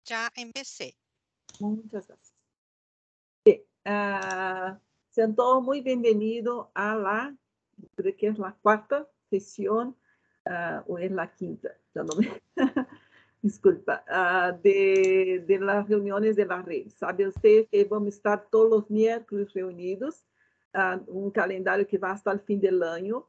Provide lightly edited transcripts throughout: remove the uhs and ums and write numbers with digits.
Ya empecé. Muchas gracias. Bien, sean todos muy bienvenidos a creo que es la cuarta sesión, o es la quinta, ya no me, disculpa, de las reuniones de la red. Sabe usted que vamos a estar todos los miércoles reunidos, un calendario que va hasta el fin del año.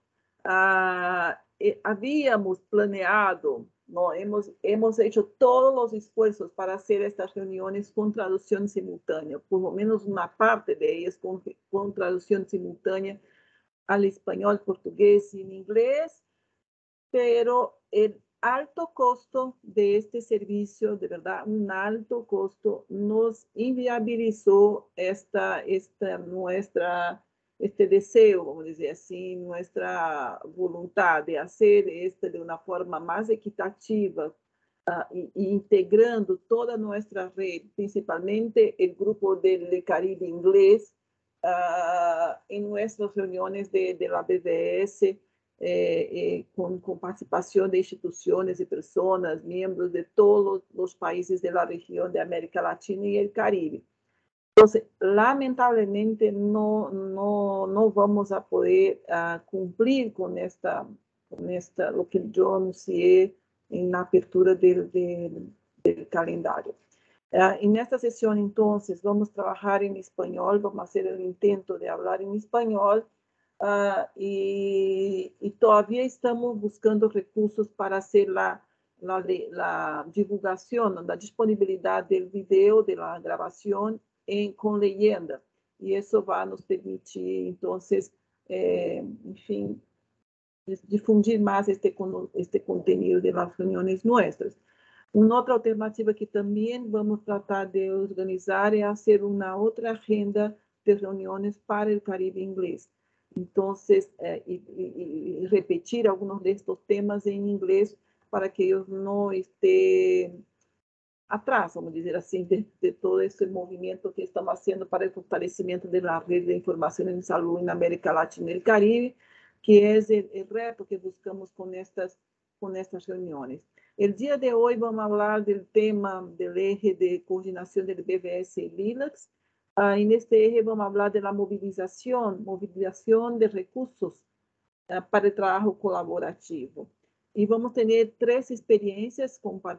Habíamos planeado, ¿no? Hemos hecho todos los esfuerzos para hacer estas reuniones con traducción simultánea, por lo menos una parte de ellas con traducción simultánea al español, portugués y en inglés, pero el alto costo de este servicio, de verdad, un alto costo, nos inviabilizó este deseo, vamos a decir así, nuestra voluntad de hacer esto de una forma más equitativa, y integrando toda nuestra red, principalmente el grupo del Caribe inglés, en nuestras reuniones de la BBS, con participación de instituciones y personas, miembros de todos los países de la región de América Latina y el Caribe. Entonces, lamentablemente no vamos a poder cumplir con lo que yo anuncié en la apertura del calendario. En esta sesión, entonces, vamos a trabajar en español, vamos a hacer el intento de hablar en español, y todavía estamos buscando recursos para hacer la divulgación, la disponibilidad del video, de la grabación con leyenda. Y eso va a nos permitir, entonces, enfim, difundir más este contenido de las reuniones nuestras. Una otra alternativa que también vamos a tratar de organizar es hacer una otra agenda de reuniones para el Caribe inglés. Entonces, y repetir algunos de estos temas en inglés para que ellos no estén atrás, vamos dizer assim, de todo esse movimento que estamos fazendo para o fortalecimento da rede de informação em saúde na América Latina e Caribe, que é o reto que buscamos com estas reuniões. O dia de hoje vamos falar do tema do eje de coordenação do BVS e LILACS, e neste eje vamos falar da mobilização de recursos para o trabalho colaborativo. Y vamos a tener 3 experiencias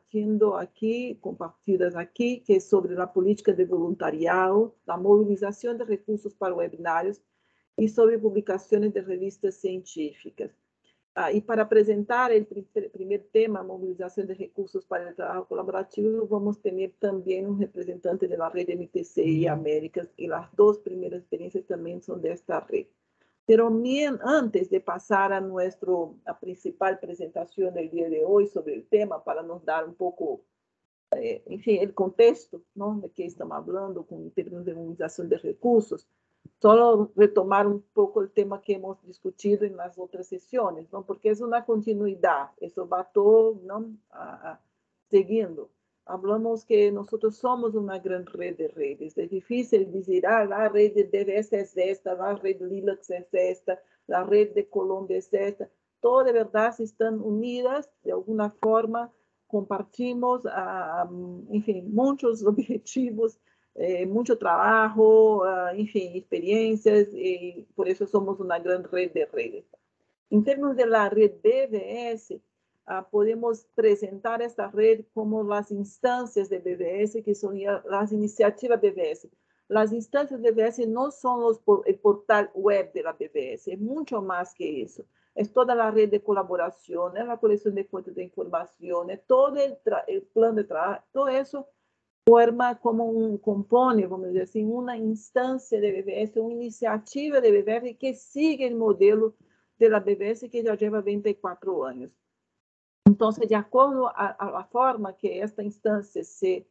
compartidas aquí, que es sobre la política de voluntariado, la movilización de recursos para webinarios y sobre publicaciones de revistas científicas. Y para presentar el primer tema, movilización de recursos para el trabajo colaborativo, vamos a tener también un representante de la red MTC y Américas, y las 2 primeras experiencias también son de esta red. Pero antes de pasar a a principal presentación del día de hoy sobre el tema, para nos dar un poco, enfim, el contexto, ¿no?, de qué estamos hablando en términos de movilización de recursos, solo retomar un poco el tema que hemos discutido en las otras sesiones, ¿no?, porque es una continuidad, eso va todo, ¿no?, siguiendo. Hablamos que nosotros somos una gran red de redes. Es difícil decir, la red de DBS es esta, la red de LILACS es esta, la red de Colombia es esta. Todas de verdad están unidas de alguna forma, compartimos, enfim, muchos objetivos, mucho trabajo, enfim, experiencias, y por eso somos una gran red de redes. En términos de la red BBS, podemos presentar esta red como las instancias de BBS, que son las iniciativas BBS. Las instancias de BBS no son el portal web de la BBS, es mucho más que eso. Es toda la red de colaboración, es la colección de fuentes de información, es todo el plan de trabajo, todo eso forma compone, vamos dizer assim, uma instância de BBS, uma iniciativa de BBS que sigue o modelo da BBS, que já lleva 24 anos. Então, de acordo a forma que esta instância se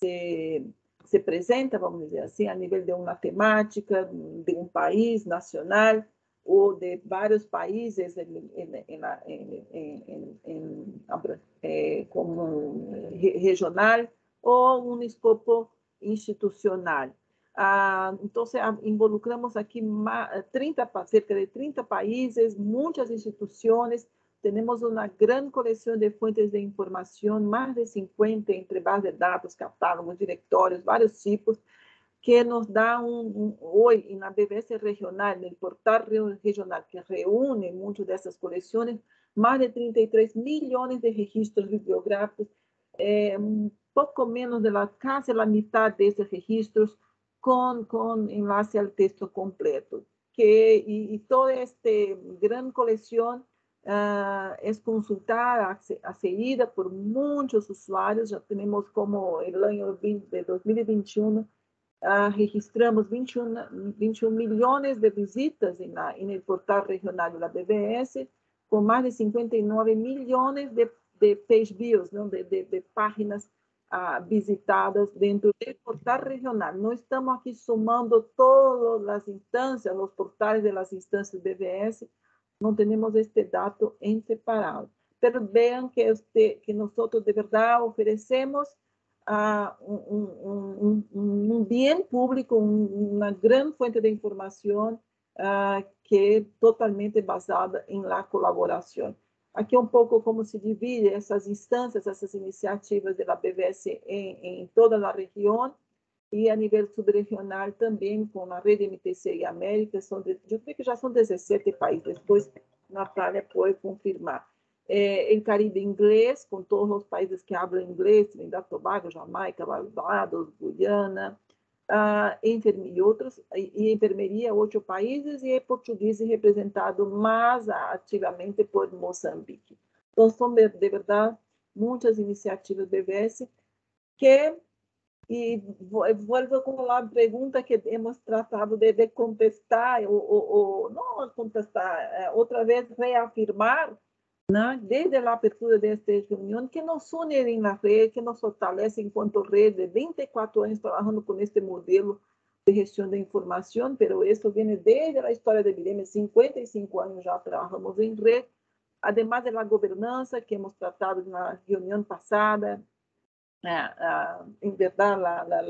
apresenta, vamos dizer assim, a nível de uma temática, de um país nacional, ou de vários países como regional, ou um escopo institucional. Então, involucramos aqui cerca de 30 países, muitas instituições, tenemos una gran colección de fuentes de información, más de 50 entre bases de datos, catálogos, directorios, varios tipos, que nos da hoy en la BBS regional, en el portal regional, que reúne muchas de esas colecciones, más de 33 millones de registros bibliográficos, un poco menos de casi la mitad de esos registros con enlace al texto completo. Y toda esta gran colección es consultada, accedida por muchos usuarios. Ya tenemos como el año de 2021, registramos 21 millones de visitas en el portal regional de la BBS, con más de 59 millones de page views, ¿no? de páginas visitadas dentro del portal regional. No estamos aquí sumando todas las instancias, los portales de las instancias BBS, no tenemos este dato en separado. Pero vean que nosotros de verdad ofrecemos un bien público, una gran fuente de información que es totalmente basada en la colaboración. Aquí un poco como se divide essas instâncias, essas iniciativas da BBS em toda a região e a nível subregional também com a rede MTC e América, eu creio que já são 17 países, depois Natália pode confirmar. Em Caribe inglês, com todos os países que falam inglês, Trinidad e Tobago, Jamaica, Barbados, Guyana, e outros, e enfermeria, 8 países, e português representado mais ativamente por Moçambique. Então, são de verdade muitas iniciativas BBS que, e volto com a pergunta que hemos tratado de contestar, ou não contestar, outra vez reafirmar, né, desde a abertura desta reunião, que nos une na rede, que nos fortalece enquanto rede, 24 anos trabalhando com este modelo de gestão da informação, mas isso vem desde a história da BIREM, 55 anos já trabalhamos em rede, además da governança que hemos tratado na reunião passada, em verdade,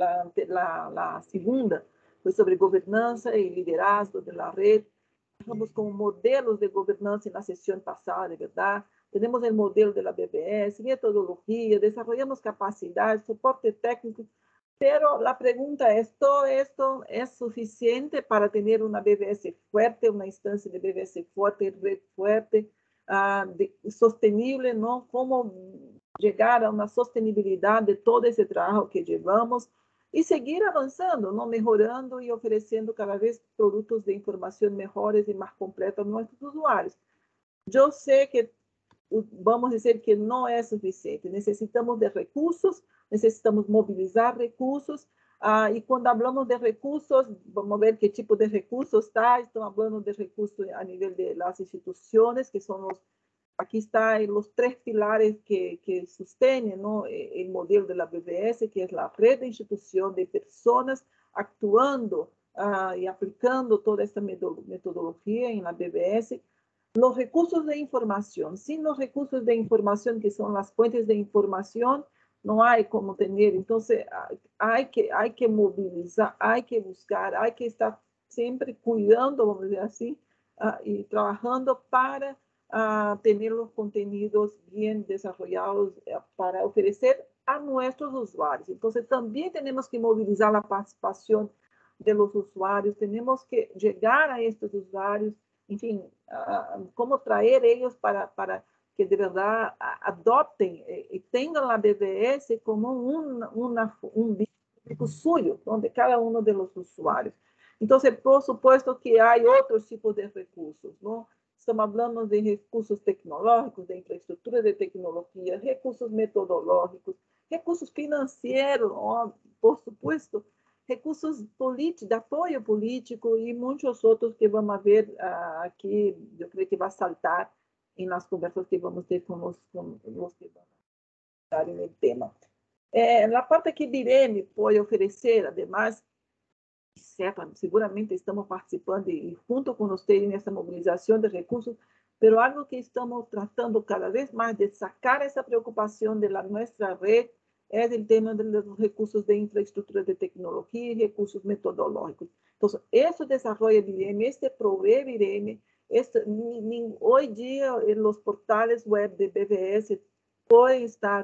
a segunda foi sobre governança e liderazgo da rede. Trabajamos com modelos de governança na sessão passada, verdade? Temos o modelo da BBS, metodologia, desenvolvemos capacidade, suporte técnico, pero a pergunta é: todo esto é suficiente para ter uma BBS forte, uma instância de BBS forte, red forte, sostenible, não? Como chegar a uma sostenibilidade de todo esse trabalho que levamos e seguir avançando, não, melhorando e oferecendo cada vez produtos de informação melhores e mais completos aos nossos usuários. Eu sei que vamos dizer que não é suficiente, necessitamos de recursos, necessitamos mobilizar recursos, e quando falamos de recursos, vamos ver que tipo de recursos está. Estamos falando de recursos a nível das instituições, que são aqui estão os 3 pilares que sostenem, ¿no?, o modelo da BBS, que é a rede de instituição de pessoas actuando e aplicando toda esta metodologia na BBS. Os recursos de informação. Sem os recursos de informação, que são as fontes de informação, não há como ter. Então, há que mobilizar, há que buscar, há que estar sempre cuidando, vamos dizer assim, e trabalhando para ter os conteúdos bem desenvolvidos para oferecer a nossos usuários. Então, também temos que mobilizar a participação dos usuários, temos que chegar a estes usuários, enfim, como trazer eles para que de verdade adoptem e tenham a BBS como um público suyo, de cada um dos usuários. Então, por supuesto que há outros tipos de recursos, não? Estamos falando de recursos tecnológicos, de infraestrutura de tecnologia, recursos metodológicos, recursos financeiros, por supuesto, recursos políticos, de apoio político e muitos outros que vamos ver aqui, eu creio que vai saltar nas conversas que vamos ter com os que vão estar no tema. Na parte que BIREM pode oferecer, además, seguramente estamos participando e junto com vocês nessa mobilização de recursos, mas algo que estamos tratando cada vez mais de sacar essa preocupação da nossa rede é o tema dos recursos de infraestrutura de tecnologia e recursos metodológicos. Então, esse desenvolve BIREM, este provee BIREM, Hoy día en los portales web de BBS pueden estar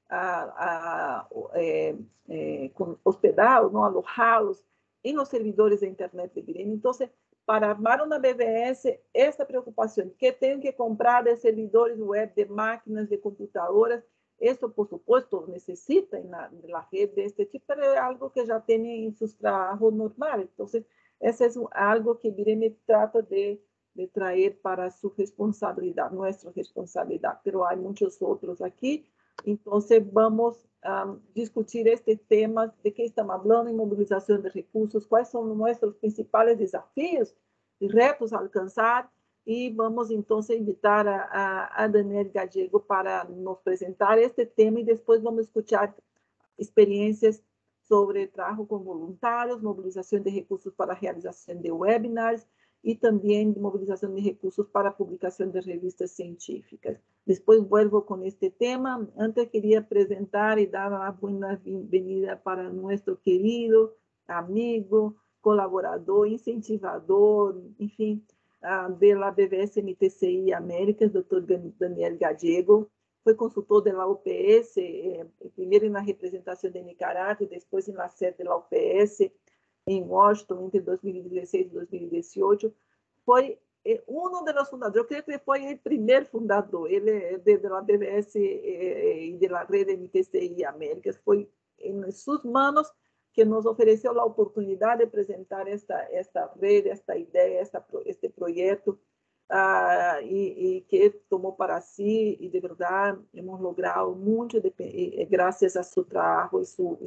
hospedados, ¿no? Alojados en los servidores de Internet de Bireme. Entonces, para armar una BBS, esta preocupación, que tengo que comprar de servidores web, de máquinas, de computadoras, esto, por supuesto, necesita en la red de este tipo, pero es algo que ya tienen en sus trabajos normales. Entonces, eso es algo que Bireme trata de traer para su responsabilidad, nuestra responsabilidad, pero hay muchos otros aquí. Entonces, vamos a discutir este tema, de qué estamos hablando en movilización de recursos, cuáles son nuestros principales desafíos y retos a alcanzar, y vamos entonces a invitar a Daniel Gallego para nos presentar este tema, y después vamos a escuchar experiencias sobre trabajo con voluntarios, movilización de recursos para realización de webinars y también movilización de recursos para publicación de revistas científicas. Después vuelvo con este tema. Antes quería presentar y dar la buena bienvenida para nuestro querido amigo, colaborador, incentivador, enfim, de la BBS MTCI Américas, Dr. Daniel Gallego. Foi consultor da UPS, primeiro na representação de Nicarágua e depois na sede da UPS em Washington entre 2016 e 2018. Foi um dos fundadores, eu creio que ele foi o primeiro fundador, ele é da BBS e da rede MTCI Américas. Foi em suas mãos que nos ofereceu a oportunidade de apresentar esta rede, esta ideia, este projeto, y que tomó para sí, y de verdad hemos logrado mucho gracias a su trabajo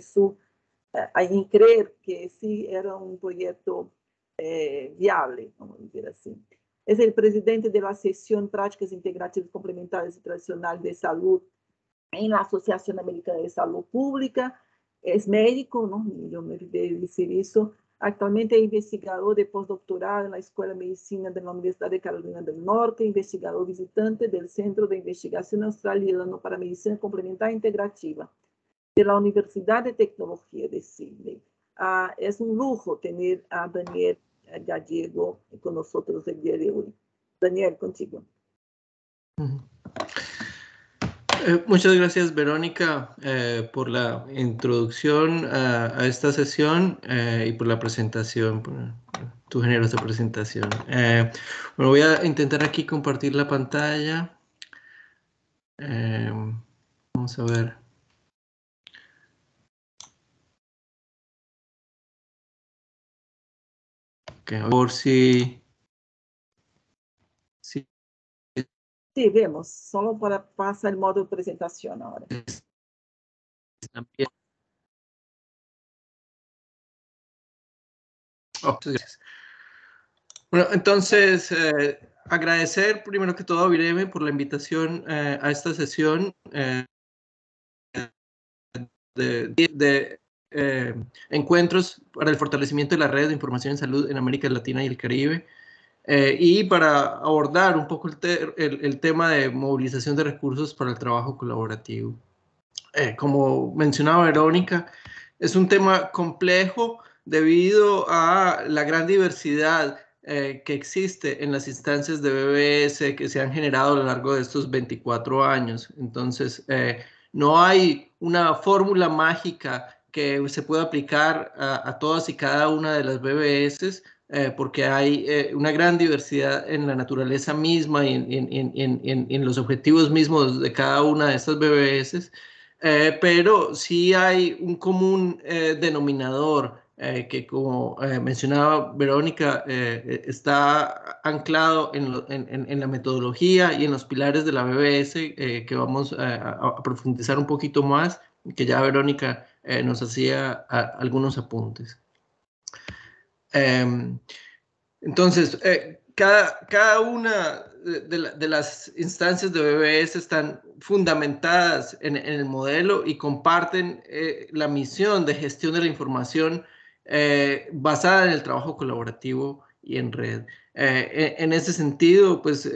y creer que sí era un proyecto viable, vamos a decir así. Es el presidente de la sección Prácticas Integrativas Complementares y Tradicionales de Salud en la Asociación Americana de Salud Pública, es médico, ¿no? Yo me olvidé de decir eso. Actualmente es investigador de postdoctorado en la Escuela de Medicina de la Universidad de Carolina del Norte, investigador visitante del Centro de Investigación Australiano para Medicina Complementar Integrativa de la Universidad de Tecnología de Sydney. Es un lujo tener a Daniel Gallego con nosotros el día de hoy. Daniel, contigo. Muchas gracias, Verónica, por la introducción a esta sesión y por la presentación, por tu generosa presentación. Bueno, voy a intentar aquí compartir la pantalla. Vamos a ver. Okay, por si... Sí, vemos, solo para pasar el modo de presentación ahora. Oh, muchas gracias. Bueno, entonces, agradecer primero que todo a Bireme por la invitación a esta sesión de encuentros para el fortalecimiento de la red de información en salud en América Latina y el Caribe. Y para abordar un poco el tema de movilización de recursos para el trabajo colaborativo. Como mencionaba Verónica, es un tema complejo debido a la gran diversidad que existe en las instancias de BBS que se han generado a lo largo de estos 24 años. Entonces, no hay una fórmula mágica que se pueda aplicar a todas y cada una de las BBS, porque hay una gran diversidad en la naturaleza misma y en los objetivos mismos de cada una de estas BBS, pero sí hay un común denominador que, como mencionaba Verónica, está anclado en la metodología y en los pilares de la BBS, que vamos a profundizar un poquito más, que ya Verónica nos hacía algunos apuntes. Entonces, cada una de las instancias de BBS están fundamentadas en el modelo y comparten la misión de gestión de la información basada en el trabajo colaborativo y en red. En ese sentido, pues,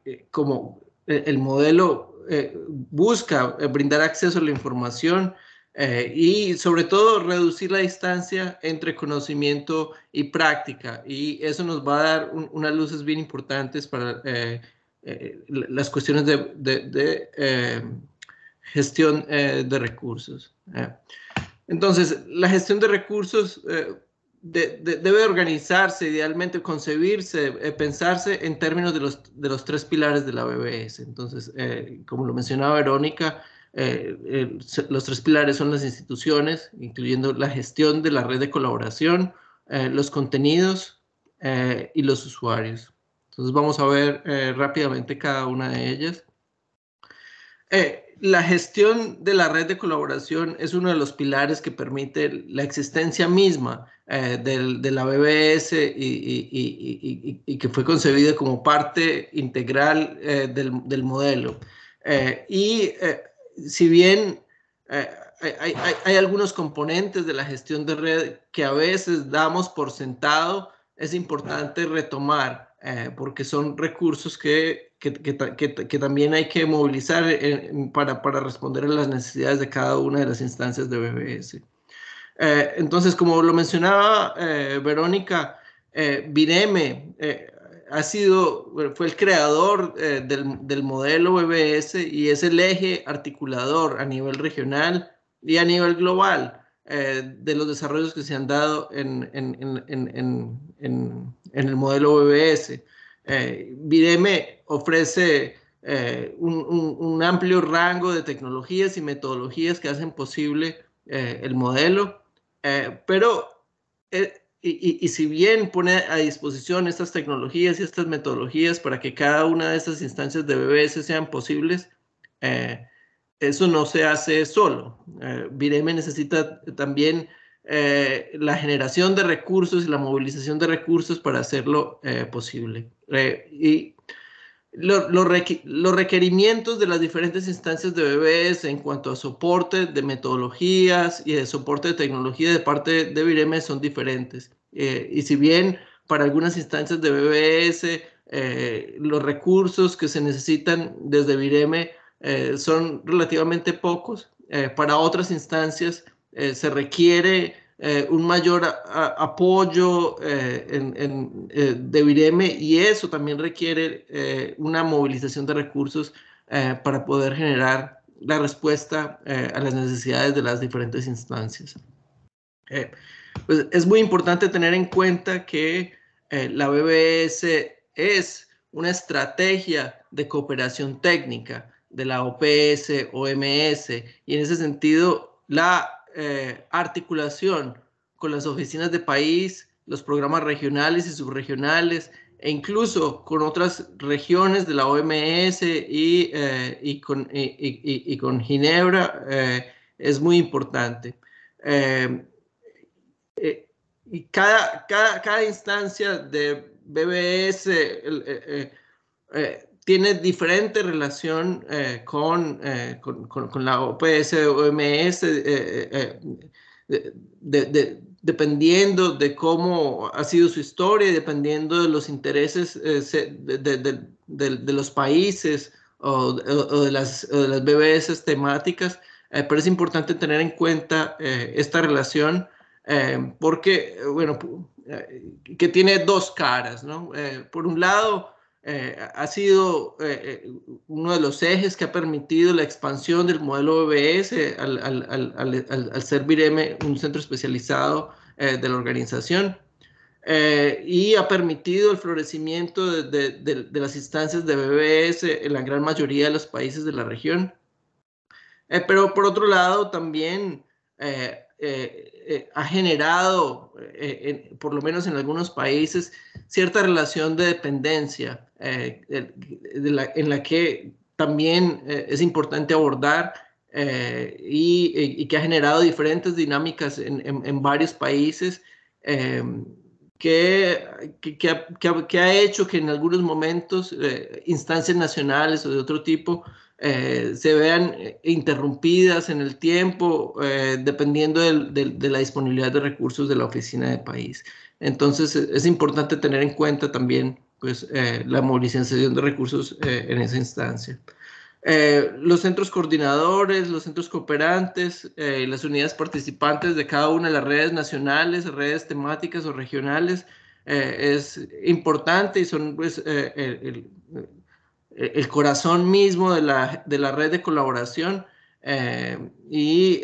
como el modelo busca brindar acceso a la información y sobre todo reducir la distancia entre conocimiento y práctica, y eso nos va a dar unas luces bien importantes para las cuestiones de gestión de recursos. Entonces, la gestión de recursos debe organizarse, idealmente concebirse, pensarse en términos de los tres pilares de la BBS. Entonces, como lo mencionaba Verónica, los tres pilares son las instituciones, incluyendo la gestión de la red de colaboración, los contenidos y los usuarios. Entonces, vamos a ver rápidamente cada una de ellas. La gestión de la red de colaboración es uno de los pilares que permite la existencia misma de la BBS y que fue concebida como parte integral del modelo. Si bien hay algunos componentes de la gestión de red que a veces damos por sentado, es importante retomar porque son recursos que también hay que movilizar para responder a las necesidades de cada una de las instancias de BBS. Entonces, como lo mencionaba Verónica, Vireme fue el creador del modelo BBS y es el eje articulador a nivel regional y a nivel global de los desarrollos que se han dado en el modelo BBS. Vireme ofrece un amplio rango de tecnologías y metodologías que hacen posible el modelo, pero si bien pone a disposición estas tecnologías y estas metodologías para que cada una de estas instancias de BBS sean posibles, eso no se hace solo. Vireme necesita también la generación de recursos y la movilización de recursos para hacerlo posible. Y los requerimientos de las diferentes instancias de BBS en cuanto a soporte de metodologías y de soporte de tecnología de parte de Vireme son diferentes. Y si bien para algunas instancias de BBS los recursos que se necesitan desde Vireme son relativamente pocos, para otras instancias se requiere un mayor apoyo de Vireme, y eso también requiere una movilización de recursos para poder generar la respuesta a las necesidades de las diferentes instancias. Pues es muy importante tener en cuenta que la BBS es una estrategia de cooperación técnica de la OPS, OMS, y en ese sentido la articulación con las oficinas de país, los programas regionales y subregionales, e incluso con otras regiones de la OMS y con Ginebra es muy importante. Y cada instancia de BBS tiene diferente relación con la OPS o OMS, dependiendo de cómo ha sido su historia, dependiendo de los intereses de los países o de las BBS temáticas, pero es importante tener en cuenta esta relación porque, bueno, que tiene dos caras, ¿no? Por un lado, ha sido uno de los ejes que ha permitido la expansión del modelo BBS al ser Vireme un centro especializado de la organización, y ha permitido el florecimiento de las instancias de BBS en la gran mayoría de los países de la región. Pero por otro lado también ha generado, por lo menos en algunos países, cierta relación de dependencia en la que también es importante abordar y que ha generado diferentes dinámicas en varios países que ha hecho que en algunos momentos instancias nacionales o de otro tipo se vean interrumpidas en el tiempo dependiendo de la disponibilidad de recursos de la oficina de país. Entonces es importante tener en cuenta también pues, la movilización de recursos en esa instancia. Los centros coordinadores, los centros cooperantes, las unidades participantes de cada una de las redes nacionales, redes temáticas o regionales, es importante y son pues, el corazón mismo de la red de colaboración y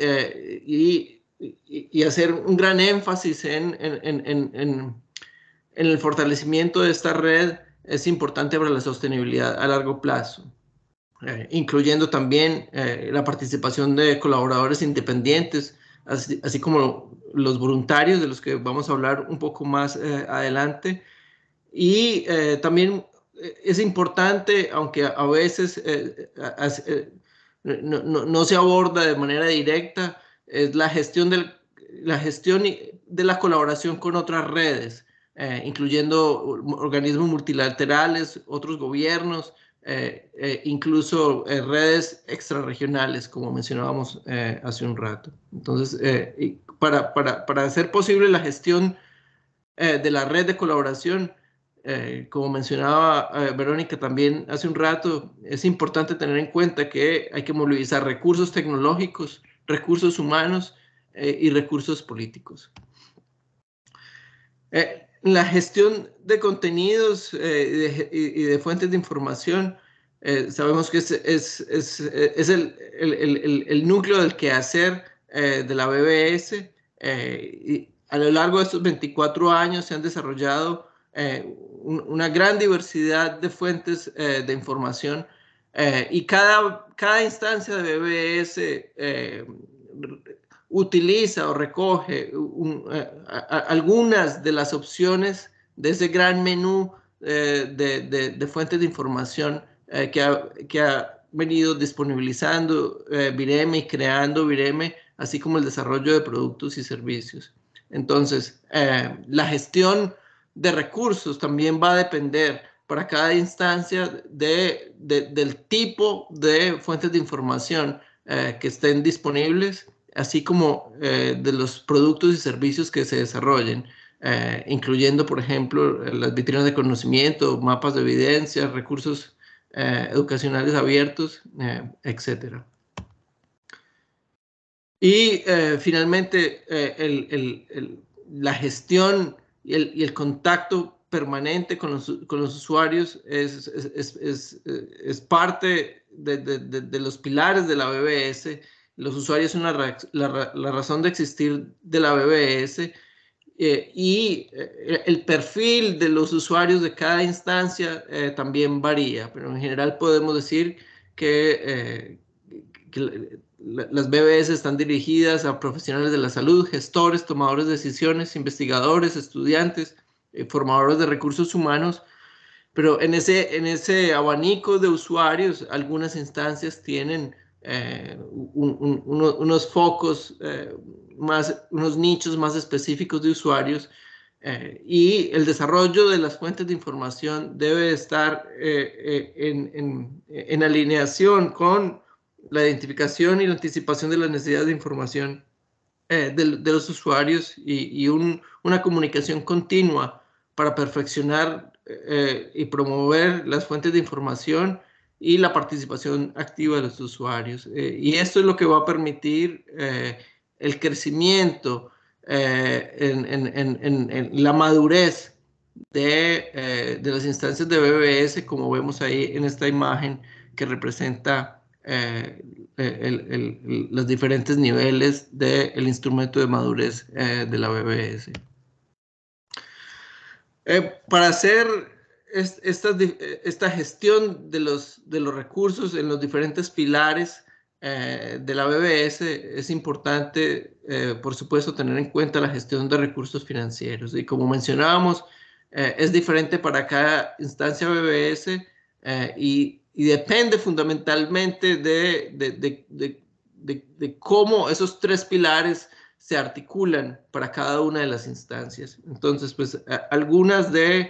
hacer un gran énfasis en el fortalecimiento de esta red es importante para la sostenibilidad a largo plazo. Incluyendo también la participación de colaboradores independientes, así como los voluntarios, de los que vamos a hablar un poco más adelante. Y también es importante, aunque a veces no se aborda de manera directa, es la gestión de la colaboración con otras redes, incluyendo organismos multilaterales, otros gobiernos, incluso redes extrarregionales, como mencionábamos hace un rato. Entonces, para hacer posible la gestión de la red de colaboración, como mencionaba Verónica también hace un rato, es importante tener en cuenta que hay que movilizar recursos tecnológicos, recursos humanos y recursos políticos. La gestión de contenidos y de fuentes de información, sabemos que es el núcleo del quehacer de la BBS. Y a lo largo de estos 24 años se han desarrollado una gran diversidad de fuentes de información y cada instancia de BBS utiliza o recoge algunas de las opciones de ese gran menú de fuentes de información que ha venido disponibilizando Vireme y creando Vireme, así como el desarrollo de productos y servicios. Entonces, la gestión de recursos también va a depender para cada instancia del tipo de fuentes de información que estén disponibles, así como de los productos y servicios que se desarrollen, incluyendo, por ejemplo, las vitrinas de conocimiento, mapas de evidencia, recursos educacionales abiertos, etc. Y finalmente, la gestión y el contacto permanente con los usuarios es parte de los pilares de la BBS. Los usuarios son la razón de existir de la BBS y el perfil de los usuarios de cada instancia también varía, pero en general podemos decir que las BBS están dirigidas a profesionales de la salud, gestores, tomadores de decisiones, investigadores, estudiantes, formadores de recursos humanos, pero en ese abanico de usuarios, algunas instancias tienen unos focos, unos nichos más específicos de usuarios, y el desarrollo de las fuentes de información debe estar en alineación con la identificación y la anticipación de las necesidades de información de los usuarios y una comunicación continua para perfeccionar y promover las fuentes de información y la participación activa de los usuarios. Y esto es lo que va a permitir el crecimiento en la madurez de las instancias de BBS, como vemos ahí en esta imagen que representa los diferentes niveles del instrumento de madurez de la BBS. Para hacer esta gestión de los recursos en los diferentes pilares de la BBS, es importante, por supuesto, tener en cuenta la gestión de recursos financieros. Y como mencionábamos, es diferente para cada instancia BBS y depende fundamentalmente de cómo esos tres pilares se articulan para cada una de las instancias. Entonces, pues, algunas de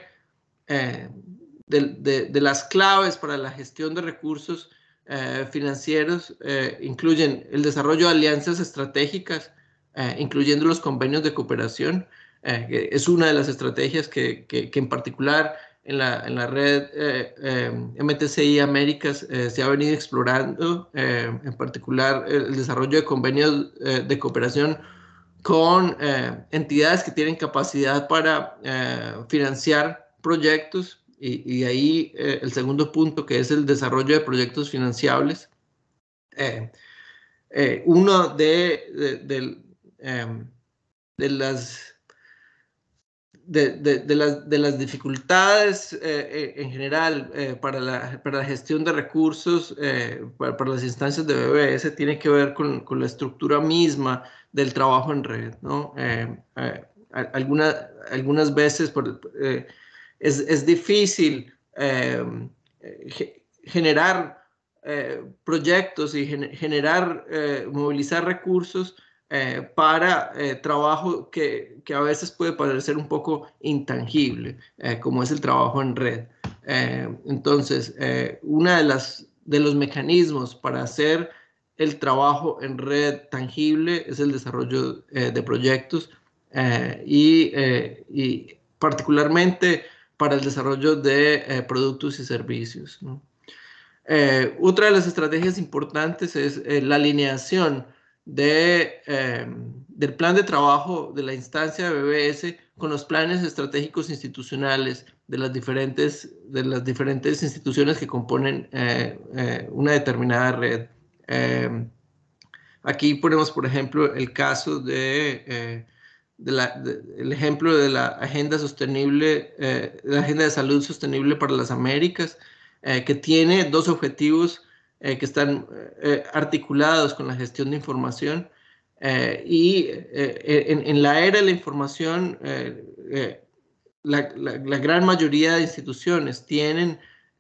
las claves para la gestión de recursos financieros incluyen el desarrollo de alianzas estratégicas, incluyendo los convenios de cooperación, que es una de las estrategias que en particular en la red MTCI Américas se ha venido explorando, en particular el desarrollo de convenios de cooperación con entidades que tienen capacidad para financiar proyectos, y ahí el segundo punto, que es el desarrollo de proyectos financiables. Uno de las dificultades en general para la gestión de recursos para las instancias de BBS tiene que ver con la estructura misma del trabajo en red, ¿no? Algunas veces es difícil generar proyectos y movilizar recursos para trabajo que a veces puede parecer un poco intangible, como es el trabajo en red. Entonces, uno de los mecanismos para hacer el trabajo en red tangible es el desarrollo de proyectos y particularmente para el desarrollo de productos y servicios, ¿no? Otra de las estrategias importantes es la alineación del plan de trabajo de la instancia de BBS con los planes estratégicos institucionales de las diferentes instituciones que componen una determinada red. Aquí ponemos, por ejemplo, el caso el ejemplo de la Agenda Sostenible, la Agenda de Salud Sostenible para las Américas, que tiene dos objetivos que están articulados con la gestión de información. En la era de la información, la gran mayoría de instituciones tienen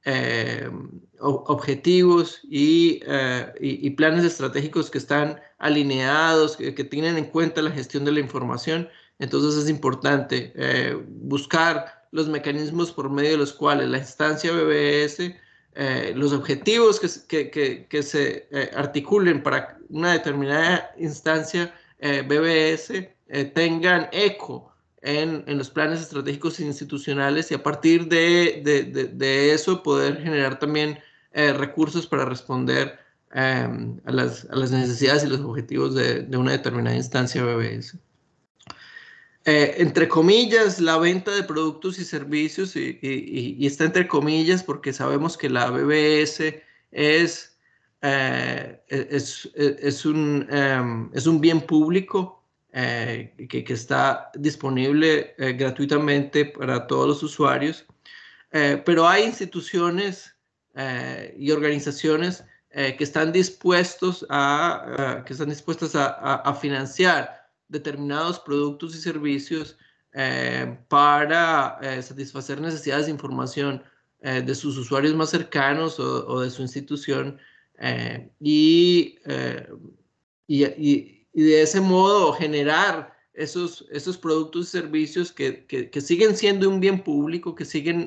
objetivos y planes estratégicos que están alineados, que tienen en cuenta la gestión de la información. Entonces es importante buscar los mecanismos por medio de los cuales la instancia BBS, los objetivos que se articulen para una determinada instancia BBS tengan eco en los planes estratégicos institucionales, y a partir de eso poder generar también recursos para responder a las necesidades y los objetivos de una determinada instancia BBS. Entre comillas, la venta de productos y servicios, y está entre comillas porque sabemos que la BBS es un bien público que está disponible gratuitamente para todos los usuarios, pero hay instituciones y organizaciones que están dispuestas a financiar determinados productos y servicios para satisfacer necesidades de información de sus usuarios más cercanos o de su institución, y de ese modo generar esos productos y servicios que siguen siendo un bien público, que siguen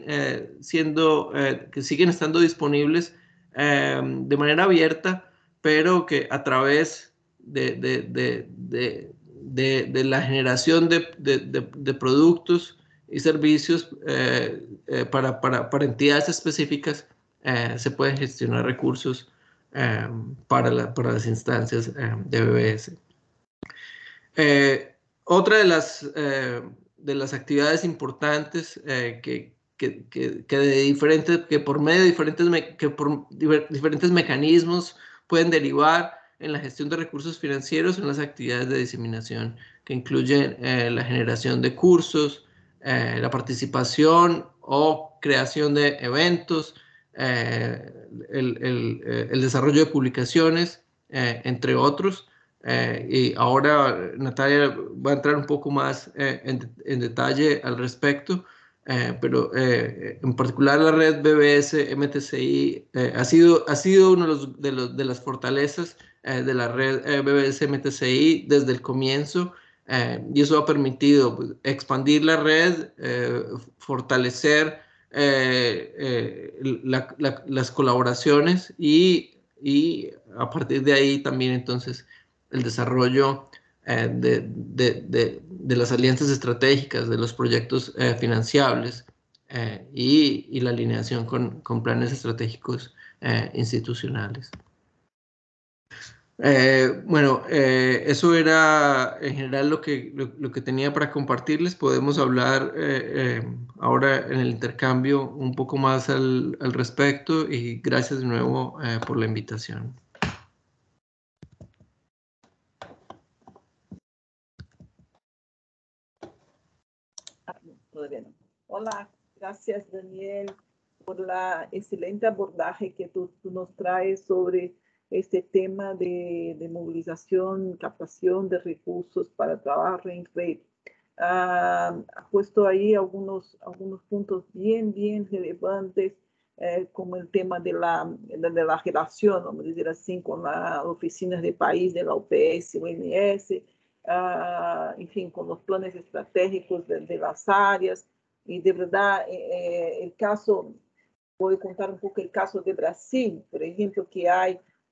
estando disponibles de manera abierta, pero que a través de la generación de productos y servicios para entidades específicas se pueden gestionar recursos para las instancias de BBS. Otra de las actividades importantes que por medio de diferentes mecanismos pueden derivar en la gestión de recursos financieros son las actividades de diseminación, que incluyen la generación de cursos, la participación o creación de eventos, el desarrollo de publicaciones, entre otros. Y ahora Natalia va a entrar un poco más en detalle al respecto, pero en particular la red BBS MTCI ha sido uno de las fortalezas de la red BBS MTCI desde el comienzo, y eso ha permitido pues, expandir la red, fortalecer las colaboraciones y a partir de ahí también entonces el desarrollo de las alianzas estratégicas, de los proyectos financiables y la alineación con planes estratégicos institucionales. Bueno, eso era en general lo que tenía para compartirles. Podemos hablar ahora en el intercambio un poco más al respecto, y gracias de nuevo por la invitación. Todavía no. Hola, gracias Daniel por la excelente abordaje que tú nos traes sobre este tema de movilización, captación de recursos para trabajo en red. Ha puesto ahí algunos puntos bien relevantes, como el tema de la relación, vamos a decir así, con las oficinas de país de la OPS, OMS, enfim, com os planos estratégicos de las áreas. E, de verdade, o caso, vou contar um pouco o caso de Brasil, por exemplo, que há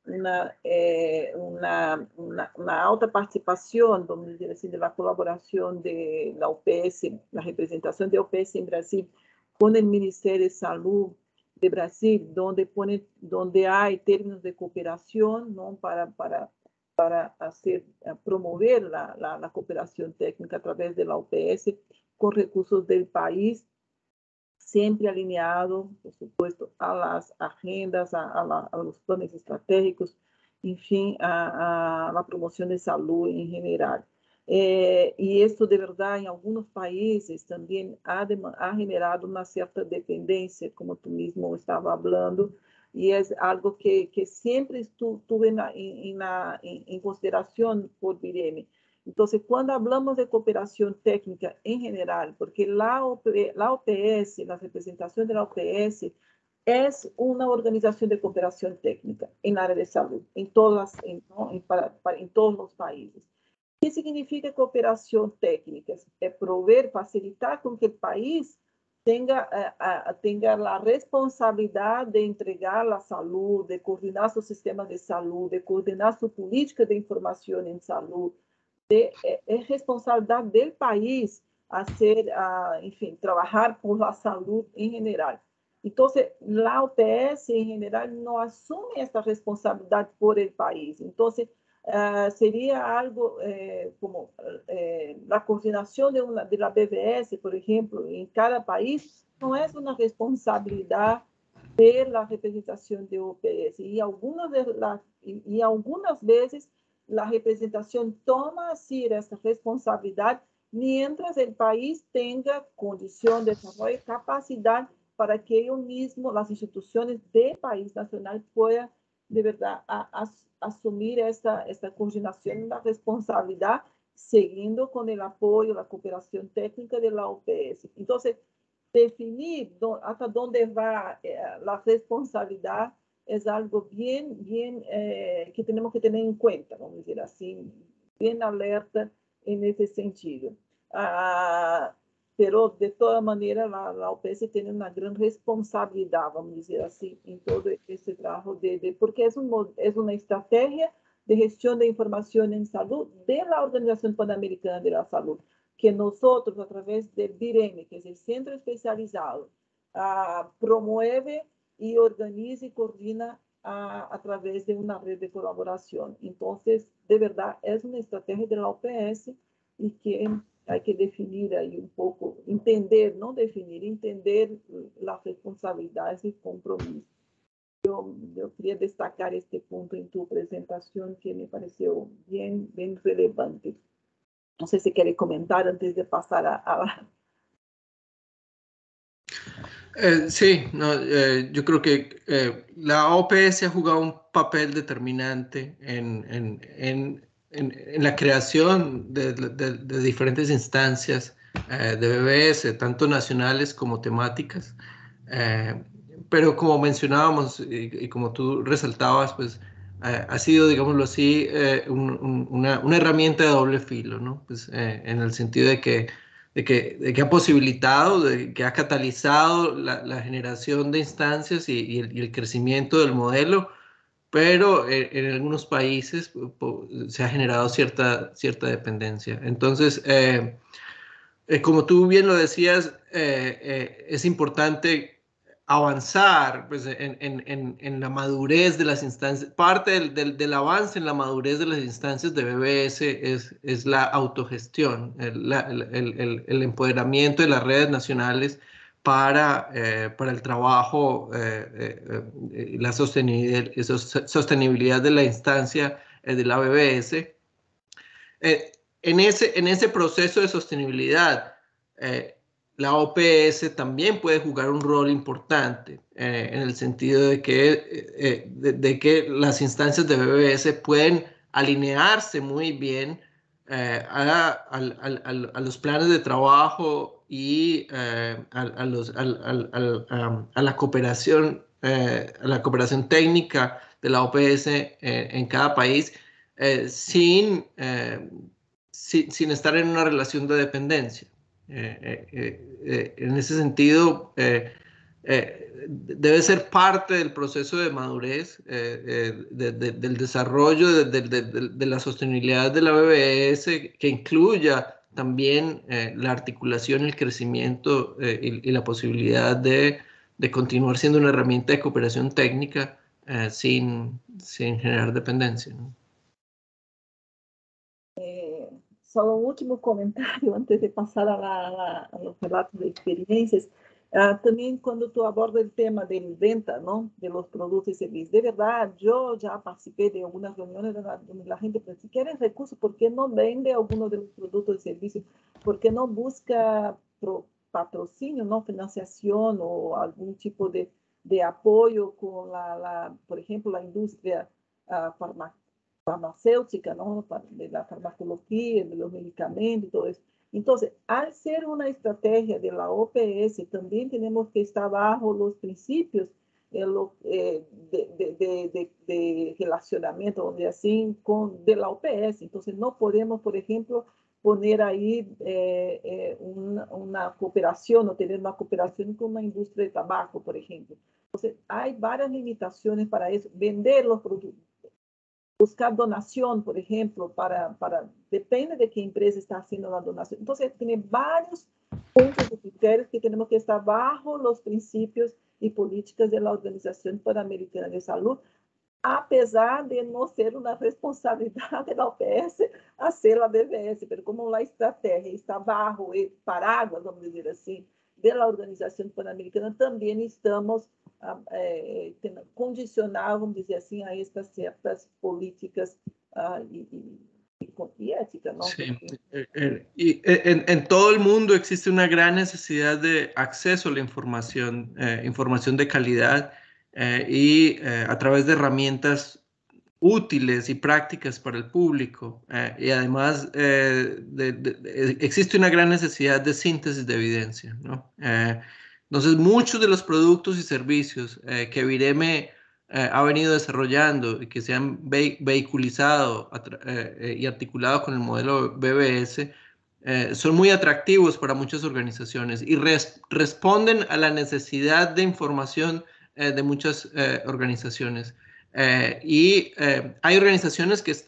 uma alta participação, vamos dizer assim, da colaboração da OPS, da representação da OPS em Brasil, com o Ministério de Saúde de Brasil, onde há términos de cooperação, não, para promover la cooperación técnica a través de la OPS con recursos del país, siempre alineado, por supuesto, a las agendas, a los planes estratégicos, en fin, a la promoción de salud en general. Y esto de verdad en algunos países también ha generado una cierta dependencia, como tú mismo estaba hablando, y es algo que siempre tuve en consideración por BIREME. Entonces, cuando hablamos de cooperación técnica en general, porque la OPS, la representación de la OPS, es una organización de cooperación técnica en área de salud, en todos los países. ¿Qué significa cooperación técnica? Es proveer, facilitar con que el país tenga la responsabilidad de entregar la salud, de coordinar su sistema de salud, de coordinar su política de información en salud. Es responsabilidad del país hacer, enfim, trabajar por la salud en general. Entonces, la OPS en general no asume esta responsabilidad por el país. Entonces, sería algo como la coordinación de la BBS, por ejemplo, en cada país, no es una responsabilidad de la representación de OPS. Y algunas veces la representación toma así esta responsabilidad mientras el país tenga condición de desarrollo y capacidad para que ellos mismos, las instituciones del país nacional, puedan de verdad asumir esta coordinación, la responsabilidad, siguiendo con el apoyo, la cooperación técnica de la OPS. Entonces, definir hasta dónde va la responsabilidad es algo bien que tenemos que tener en cuenta, vamos a decir así, bien alerta en ese sentido. Pero de toda manera la OPS tiene una gran responsabilidad, vamos a decir así, en todo este trabajo, porque es una estrategia de gestión de información en salud de la Organización Panamericana de la Salud, que nosotros a través del BIREME, que es el centro especializado, promueve y organiza y coordina a través de una red de colaboración. Entonces, de verdad, es una estrategia de la OPS y que hay que definir ahí un poco, entender, no definir, entender las responsabilidades y compromisos. Yo quería destacar este punto en tu presentación que me pareció bien relevante. No sé si quiere comentar antes de pasar a Sí, no, yo creo que la OPS ha jugado un papel determinante en la creación de diferentes instancias de BBS, tanto nacionales como temáticas. Pero como mencionábamos y como tú resaltabas, pues ha sido, digámoslo así, una herramienta de doble filo, ¿no? Pues, en el sentido de que ha posibilitado, de que ha catalizado la generación de instancias y el crecimiento del modelo, pero en algunos países se ha generado cierta dependencia. Entonces, como tú bien lo decías, es importante avanzar pues, en la madurez de las instancias. Parte del avance en la madurez de las instancias de BBS es la autogestión, el empoderamiento de las redes nacionales para el trabajo, la sostenibilidad de la instancia de la BBS. En ese proceso de sostenibilidad, la OPS también puede jugar un rol importante en el sentido de que las instancias de BBS pueden alinearse muy bien a los planes de trabajo y a la cooperación técnica de la OPS en cada país sin estar en una relación de dependencia. En ese sentido, debe ser parte del proceso de madurez, del desarrollo de la sostenibilidad de la BBS, que incluya también la articulación, el crecimiento y la posibilidad de continuar siendo una herramienta de cooperación técnica sin generar dependencia, ¿no? Só um último comentário antes de passar a los relatos de experiencias. Também quando tu aborda o tema de venta, não, de los produtos e serviços, de verdade, eu já participei de algumas reuniões onde a gente pensa, se querem recursos, por que não vende alguns dos produtos e serviços? Por que não busca patrocínio, não, financiação ou algum tipo de apoio com por exemplo, a indústria farmacéutica, ¿no? De la farmacología, de los medicamentos, todo eso. Entonces, al ser una estrategia de la OPS, también tenemos que estar bajo los principios de relacionamiento, donde así, de la OPS. Entonces, no podemos, por ejemplo, poner ahí una cooperación o tener una cooperación con una industria de tabaco, por ejemplo. Entonces, hay varias limitaciones para eso. Vender los productos, buscar donación, por ejemplo, depende de qué empresa está haciendo la donación. Entonces, tiene varios puntos y criterios que tenemos que estar bajo los principios y políticas de la Organización Panamericana de Salud, a pesar de no ser una responsabilidad de la OPS hacer la BBS, pero como la estrategia está bajo el paraguas, vamos a decir así, de la Organización Panamericana, también estamos condicionados, vamos dizer assim, a estas ciertas políticas y ética, ¿no? Sí. Y en todo el mundo existe una gran necesidad de acceso a la información, información de calidad a través de herramientas útiles y prácticas para el público. Y además existe una gran necesidad de síntesis de evidencia, ¿no? Entonces, muchos de los productos y servicios que Vireme ha venido desarrollando y que se han vehiculizado y articulado con el modelo BBS son muy atractivos para muchas organizaciones y responden a la necesidad de información de muchas organizaciones. Hay organizaciones que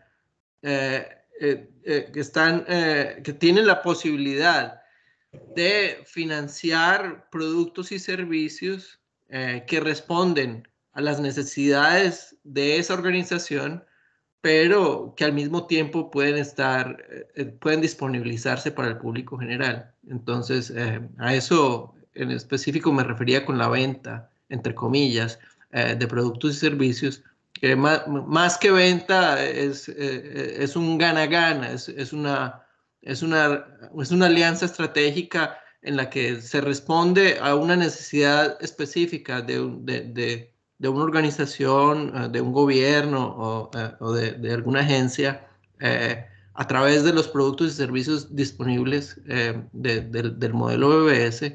tienen la posibilidad de financiar productos y servicios que responden a las necesidades de esa organización, pero que al mismo tiempo pueden disponibilizarse para el público general. Entonces, a eso en específico me refería con la venta, entre comillas, de productos y servicios, que más que venta es un gana-gana, es una alianza estratégica en la que se responde a una necesidad específica de una organización, de un gobierno o de alguna agencia a través de los productos y servicios disponibles del modelo BBS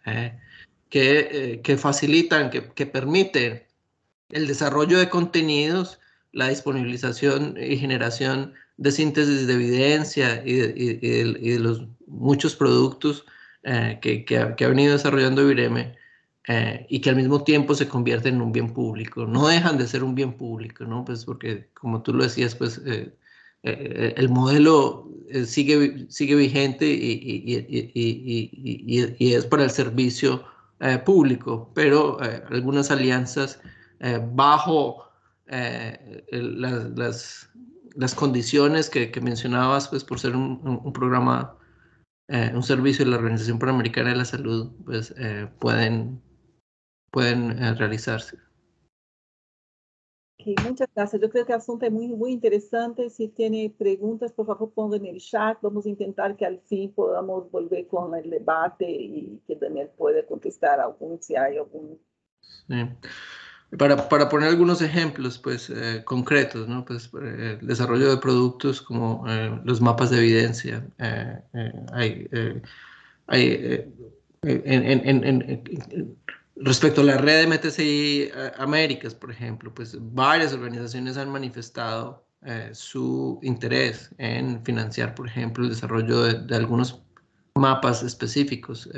que facilitan, que permiten el desarrollo de contenidos, la disponibilización y generación de síntesis de evidencia y de los muchos productos que ha venido desarrollando Vireme y que al mismo tiempo se convierten en un bien público. No dejan de ser un bien público, ¿no? Pues porque, como tú lo decías, pues el modelo sigue vigente y es para el servicio público, pero algunas alianzas bajo las condiciones que mencionabas, pues por ser un programa, un servicio de la Organización Panamericana de la Salud, pues pueden realizarse. Okay, muchas gracias. Yo creo que el asunto es muy interesante. Si tiene preguntas, por favor, pongan en el chat. Vamos a intentar que al fin podamos volver con el debate y que Daniel pueda contestar si hay algún. Sí. Para poner algunos ejemplos, pues, concretos, ¿no? Pues, el desarrollo de productos como los mapas de evidencia. Respecto a la red de MTCI Américas, por ejemplo, pues varias organizaciones han manifestado su interés en financiar, por ejemplo, el desarrollo de algunos mapas específicos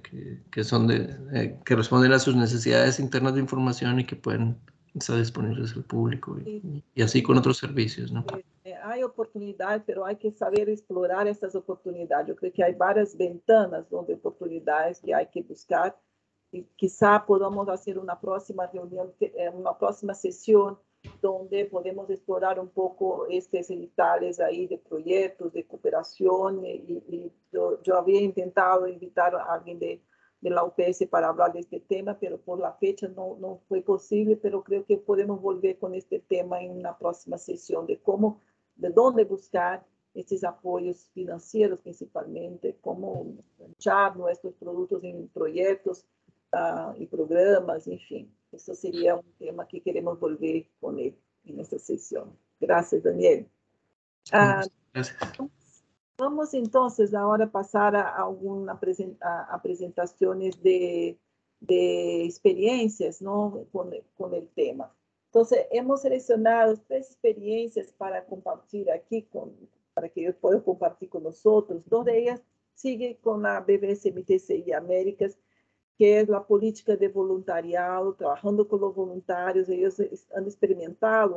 que responden a sus necesidades internas de información y que pueden estar disponibles al público y así con otros servicios, ¿no? Hay oportunidad, pero hay que saber explorar estas oportunidades. Yo creo que hay varias ventanas donde oportunidades que hay que buscar y quizá podamos hacer una próxima reunión, una próxima sesión donde podemos explorar un poco estos detalles ahí de proyectos, de cooperación y yo había intentado invitar a alguien de la UPS para hablar de este tema, pero por la fecha no fue posible, pero creo que podemos volver con este tema en una próxima sesión de dónde buscar estos apoyos financieros principalmente, cómo echar nuestros productos en proyectos y programas, enfim. Eso sería un tema que queremos volver con él en esta sesión. Gracias, Daniel. Gracias. Vamos entonces ahora a pasar a algunas presentaciones de experiencias, ¿no? con el tema. Entonces, hemos seleccionado 3 experiencias para compartir aquí, para que yo pueda compartir con nosotros. 2 de ellas siguen con la BBS MTCI Américas, que es la política de voluntariado, trabajando con los voluntarios. Ellos están experimentando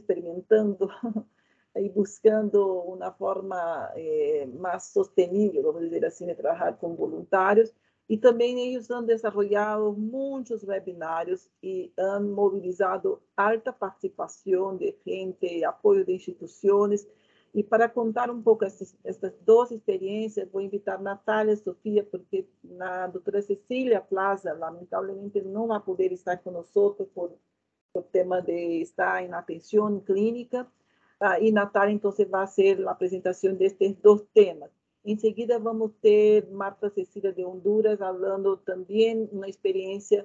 y buscando una forma más sostenible, vamos a decir así, de trabajar con voluntarios. Y también ellos han desarrollado muchos webinarios y han movilizado alta participación de gente, apoyo de instituciones. Y para contar un poco estas 2 experiencias, voy a invitar a Natalia Sofía, porque la doctora Cecilia Plaza, lamentablemente, no va a poder estar con nosotros por tema de estar en atención clínica. Y Natalia entonces va a hacer la presentación de estos 2 temas. Enseguida vamos a ter Marta Cecília de Honduras hablando también una experiencia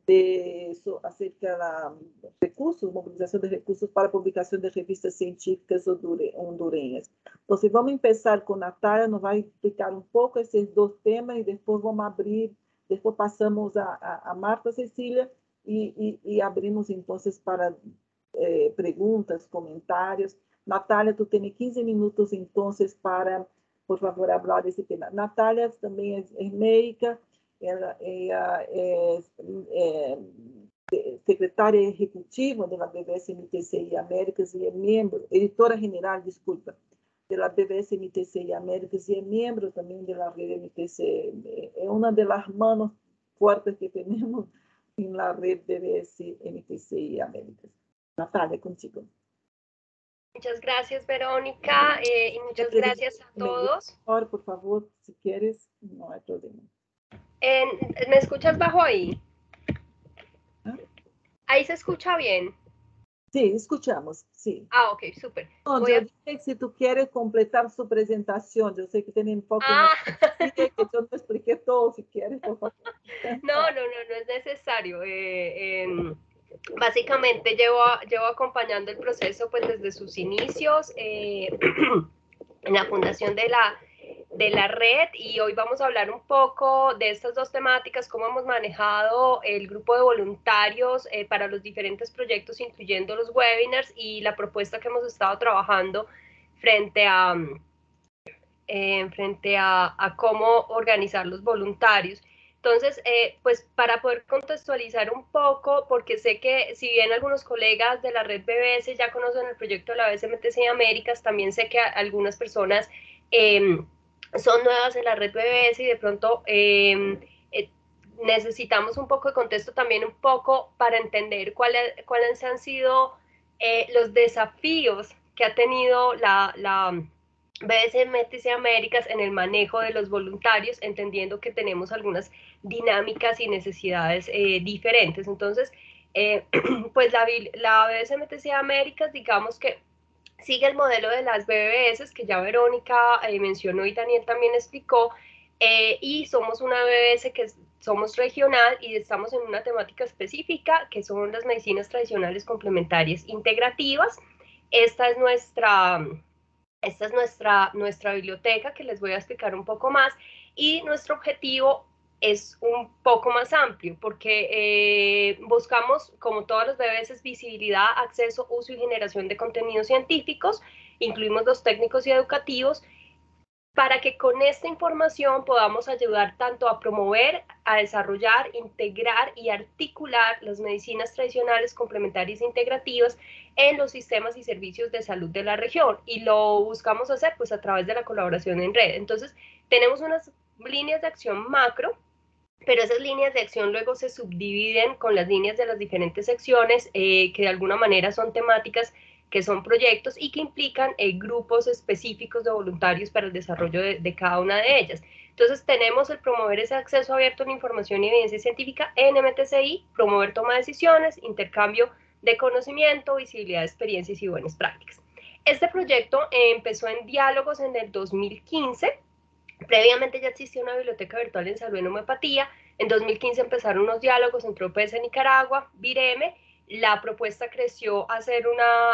acerca de recursos, movilización de recursos para publicación de revistas científicas hondureñas. Entonces vamos a empezar con Natalia, nos va a explicar un poco esses 2 temas y después vamos a abrir, después pasamos a Marta Cecília y abrimos entonces para preguntas, comentarios. Natalia, tú tienes 15 minutos entonces para, por favor, hablar de ese tema. Natalia también es médica, ella es secretaria ejecutiva de la BBS MTCI Américas y es miembro, editora general, disculpa, de la BBS MTCI Américas y es miembro también de la red MTCI. Es una de las manos fuertes que tenemos en la red BBS MTCI Américas. Natalia, contigo. Muchas gracias, Verónica, y muchas gracias a todos. Por favor, si quieres, no hay problema. ¿Me escuchas bajo ahí? ¿Ah? ¿Ahí se escucha bien? Sí, escuchamos, sí. Ah, ok, súper. No, yo dije, si tú quieres completar su presentación, yo sé que tienen poco que yo no expliqué todo, si quieres, por favor. No es necesario. Básicamente llevo acompañando el proceso pues desde sus inicios en la fundación de la red, y hoy vamos a hablar un poco de estas 2 temáticas, cómo hemos manejado el grupo de voluntarios para los diferentes proyectos, incluyendo los webinars, y la propuesta que hemos estado trabajando frente a cómo organizar los voluntarios. Entonces, pues para poder contextualizar un poco, porque sé que si bien algunos colegas de la red BBS ya conocen el proyecto de la BSMTC Américas, también sé que algunas personas son nuevas en la red BBS y de pronto necesitamos un poco de contexto también un poco para entender cuáles han sido los desafíos que ha tenido la BSMTC Américas en el manejo de los voluntarios, entendiendo que tenemos algunas dinámicas y necesidades diferentes. Entonces, pues la BSMTC Américas, digamos que sigue el modelo de las BBS que ya Verónica mencionó y Daniel también explicó, y somos una BBS que somos regional y estamos en una temática específica que son las medicinas tradicionales complementarias integrativas. Esta es nuestra biblioteca, que les voy a explicar un poco más, y nuestro objetivo es un poco más amplio, porque buscamos, como todas las BBS, visibilidad, acceso, uso y generación de contenidos científicos, incluimos los técnicos y educativos, para que con esta información podamos ayudar tanto a promover, a desarrollar, integrar y articular las medicinas tradicionales, complementarias e integrativas en los sistemas y servicios de salud de la región, y lo buscamos hacer pues a través de la colaboración en red. Entonces tenemos unas líneas de acción macro, pero esas líneas de acción luego se subdividen con las líneas de las diferentes secciones que de alguna manera son temáticas, que son proyectos y que implican grupos específicos de voluntarios para el desarrollo de cada una de ellas. Entonces tenemos el promover ese acceso abierto a la información y evidencia científica en MTCI, promover toma de decisiones, intercambio de conocimiento, visibilidad de experiencias y buenas prácticas. Este proyecto empezó en diálogos en el 2015. Previamente ya existía una biblioteca virtual en salud en homeopatía. En 2015 empezaron unos diálogos entre OPS en Nicaragua, VIREME. La propuesta creció a hacer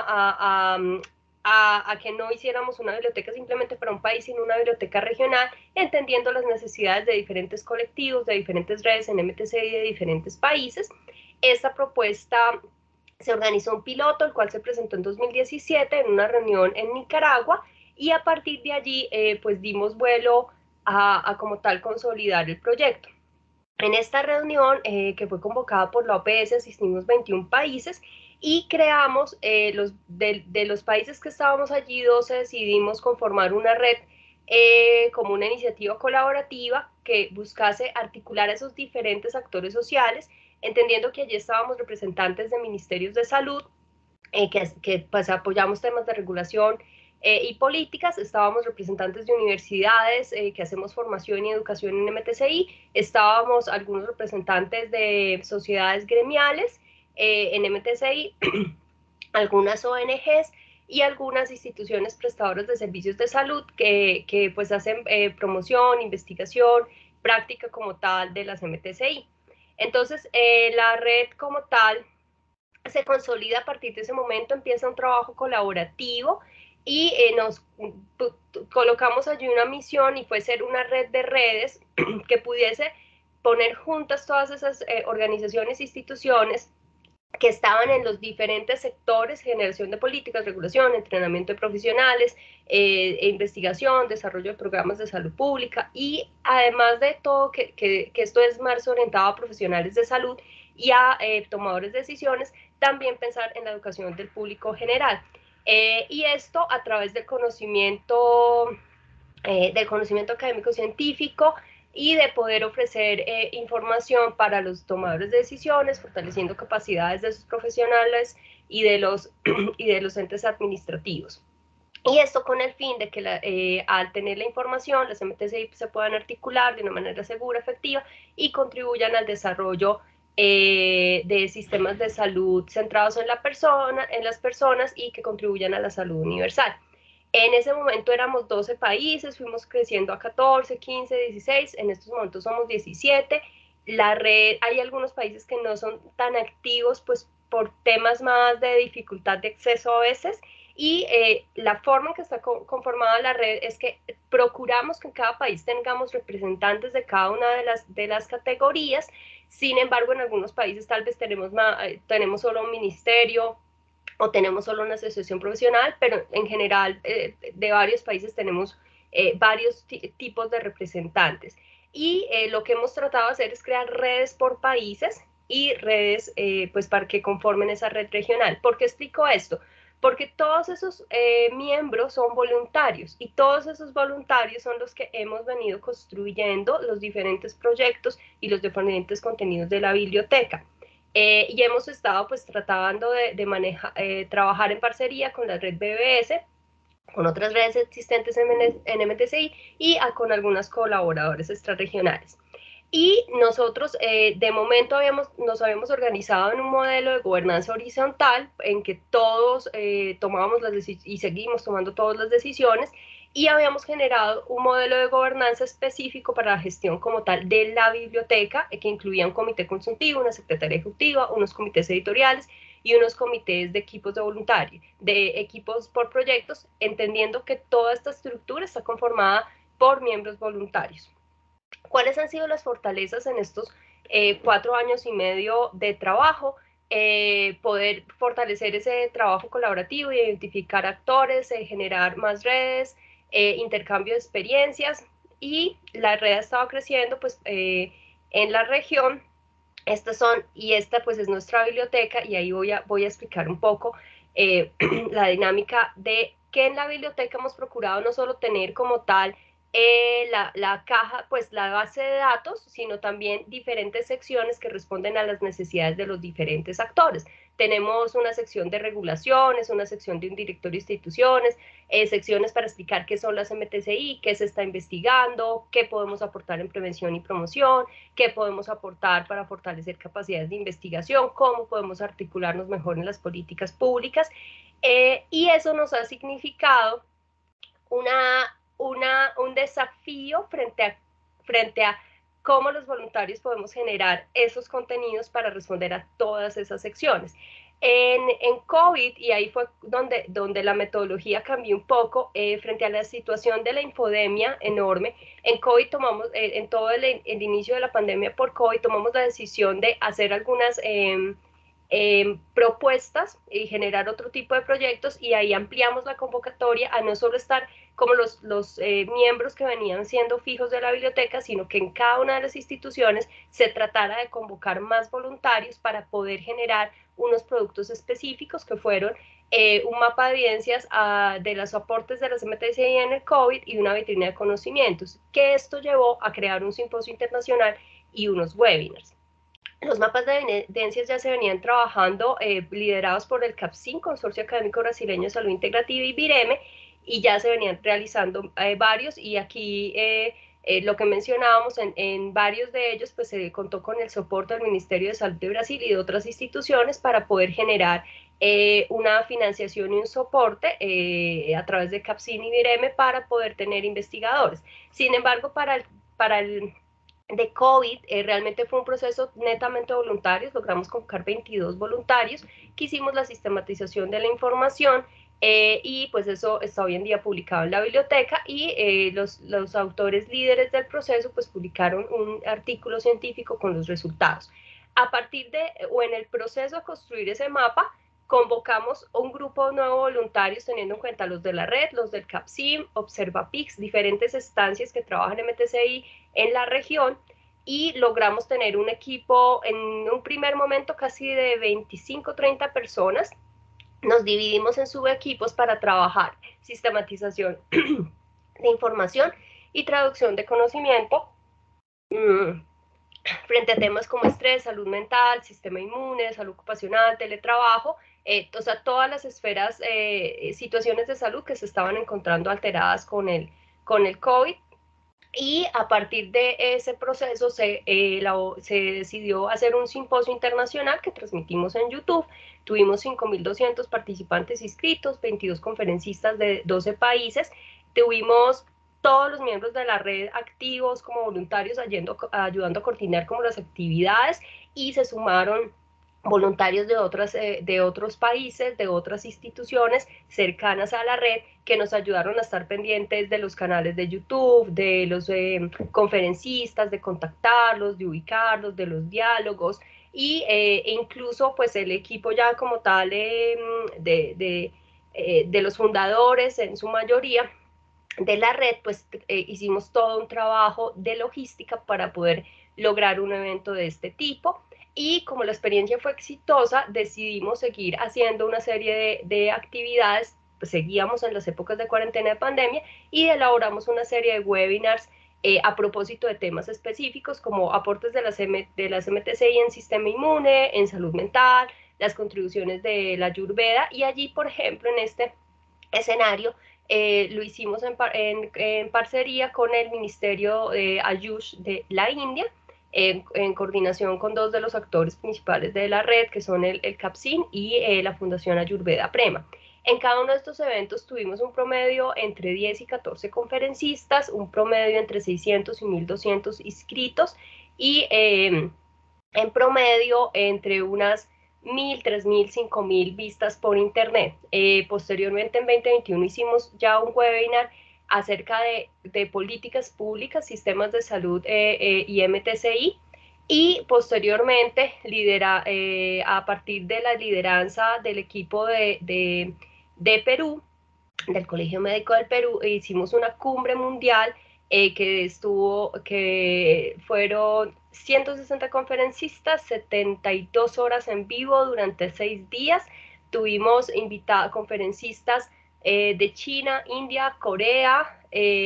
a que no hiciéramos una biblioteca simplemente para un país, sino una biblioteca regional, entendiendo las necesidades de diferentes colectivos, de diferentes redes en MTC y de diferentes países. Esta propuesta se organizó un piloto, el cual se presentó en 2017 en una reunión en Nicaragua, y a partir de allí pues dimos vuelo a como tal consolidar el proyecto. En esta reunión que fue convocada por la OPS asistimos 21 países y creamos, de los países que estábamos allí, 12 decidimos conformar una red como una iniciativa colaborativa que buscase articular a esos diferentes actores sociales, entendiendo que allí estábamos representantes de ministerios de salud, que pues apoyamos temas de regulación y políticas, estábamos representantes de universidades que hacemos formación y educación en MTCI, estábamos algunos representantes de sociedades gremiales en MTCI, algunas ONGs y algunas instituciones prestadoras de servicios de salud que pues hacen promoción, investigación, práctica como tal de las MTCI. Entonces, la red como tal se consolida a partir de ese momento, empieza un trabajo colaborativo y nos colocamos allí una misión, y fue ser una red de redes que pudiese poner juntas todas esas organizaciones e instituciones que estaban en los diferentes sectores: generación de políticas, regulación, entrenamiento de profesionales, investigación, desarrollo de programas de salud pública, y además de todo que esto es más orientado a profesionales de salud y a tomadores de decisiones, también pensar en la educación del público general. Y esto a través del conocimiento académico científico y de poder ofrecer información para los tomadores de decisiones, fortaleciendo capacidades de sus profesionales y de los entes administrativos. Y esto con el fin de que al tener la información, las MTCI se puedan articular de una manera segura, efectiva, y contribuyan al desarrollo de sistemas de salud centrados en las personas y que contribuyan a la salud universal. En ese momento éramos 12 países, fuimos creciendo a 14, 15, 16, en estos momentos somos 17. La red, hay algunos países que no son tan activos, pues por temas más de dificultad de acceso a veces, y la forma en que está conformada la red es que procuramos que en cada país tengamos representantes de cada una de las categorías. Sin embargo, en algunos países tal vez tenemos solo un ministerio o tenemos solo una asociación profesional, pero en general de varios países tenemos varios tipos de representantes. y lo que hemos tratado de hacer es crear redes por países y redes pues para que conformen esa red regional. ¿Por qué explico esto? Porque todos esos miembros son voluntarios y todos esos voluntarios son los que hemos venido construyendo los diferentes proyectos y los diferentes contenidos de la biblioteca. Y hemos estado pues tratando de trabajar en parcería con la red BBS, con otras redes existentes en MTCI y con algunos colaboradores extrarregionales. Y nosotros de momento nos habíamos organizado en un modelo de gobernanza horizontal en que todos tomábamos las decisiones y seguimos tomando todas las decisiones, y habíamos generado un modelo de gobernanza específico para la gestión como tal de la biblioteca, que incluía un comité consultivo, una secretaría ejecutiva, unos comités editoriales y unos comités de equipos de voluntarios, de equipos por proyectos, entendiendo que toda esta estructura está conformada por miembros voluntarios. ¿Cuáles han sido las fortalezas en estos 4 años y medio de trabajo? Poder fortalecer ese trabajo colaborativo, identificar actores, generar más redes, intercambio de experiencias, y la red ha estado creciendo pues en la región. Esta pues es nuestra biblioteca, y ahí voy a explicar un poco la dinámica de que en la biblioteca hemos procurado no solo tener como tal la caja, pues la base de datos, sino también diferentes secciones que responden a las necesidades de los diferentes actores. Tenemos una sección de regulaciones, una sección de un directorio de instituciones, secciones para explicar qué son las MTCI, qué se está investigando, qué podemos aportar en prevención y promoción, qué podemos aportar para fortalecer capacidades de investigación, cómo podemos articularnos mejor en las políticas públicas, y eso nos ha significado un desafío frente a cómo los voluntarios podemos generar esos contenidos para responder a todas esas secciones. En COVID, y ahí fue donde la metodología cambió un poco, frente a la situación de la infodemia enorme, en COVID en todo el inicio de la pandemia por COVID, tomamos la decisión de hacer algunas propuestas y generar otro tipo de proyectos, y ahí ampliamos la convocatoria a no solo estar como los miembros que venían siendo fijos de la biblioteca, sino que en cada una de las instituciones se tratara de convocar más voluntarios para poder generar unos productos específicos que fueron un mapa de evidencias de los aportes de las MTCI en el COVID y una vitrina de conocimientos, que esto llevó a crear un simposio internacional y unos webinars. Los mapas de evidencias ya se venían trabajando liderados por el CAPCIM, Consorcio Académico Brasileño de Salud Integrativa, y BIREME, y ya se venían realizando varios, y aquí lo que mencionábamos, en varios de ellos pues se contó con el soporte del Ministerio de Salud de Brasil y de otras instituciones para poder generar una financiación y un soporte a través de CAPCIM y BIREME para poder tener investigadores. Sin embargo, para el de COVID, realmente fue un proceso netamente voluntario. Logramos convocar 22 voluntarios, que hicimos la sistematización de la información, y pues eso está hoy en día publicado en la biblioteca, y los autores líderes del proceso pues publicaron un artículo científico con los resultados. A partir en el proceso de construir ese mapa, convocamos un grupo de nuevos voluntarios, teniendo en cuenta los de la red, los del CAPCIM, ObservaPix, diferentes estancias que trabajan en MTCI en la región, y logramos tener un equipo en un primer momento casi de 25-30 personas. Nos dividimos en subequipos para trabajar sistematización de información y traducción de conocimiento frente a temas como estrés, salud mental, sistema inmune, salud ocupacional, teletrabajo, o sea, todas las esferas, situaciones de salud que se estaban encontrando alteradas con el COVID. Y a partir de ese proceso se decidió hacer un simposio internacional que transmitimos en YouTube. Tuvimos 5.200 participantes inscritos, 22 conferencistas de 12 países. Tuvimos todos los miembros de la red activos como voluntarios ayudando a coordinar como las actividades, y se sumaron voluntarios de otros países, de otras instituciones cercanas a la red, que nos ayudaron a estar pendientes de los canales de YouTube, de los conferencistas, de contactarlos, de ubicarlos, de los diálogos, y incluso pues el equipo ya como tal de los fundadores en su mayoría la red, pues hicimos todo un trabajo de logística para poder lograr un evento de este tipo. Y como la experiencia fue exitosa, decidimos seguir haciendo una serie de actividades, pues seguíamos en las épocas de cuarentena de pandemia y elaboramos una serie de webinars a propósito de temas específicos como aportes de las MTCI en sistema inmune, en salud mental, las contribuciones de la Ayurveda, y allí, por ejemplo, en este escenario, lo hicimos en parcería con el Ministerio de Ayush de la India, en coordinación con dos de los actores principales de la red, que son el CAPSIN y la Fundación Ayurveda Prema. En cada uno de estos eventos tuvimos un promedio entre 10 y 14 conferencistas, un promedio entre 600 y 1.200 inscritos, y en promedio entre unas 1.000, 3.000, 5.000 vistas por internet. Posteriormente, en 2021, hicimos ya un webinar acerca de políticas públicas, sistemas de salud y MTCI, y posteriormente, a partir de la lideranza del equipo de Perú, del Colegio Médico del Perú, hicimos una cumbre mundial que fueron 160 conferencistas, 72 horas en vivo durante 6 días. Tuvimos conferencistas de China, India, Corea,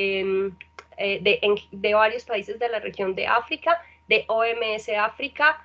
de varios países de la región de África, de OMS África,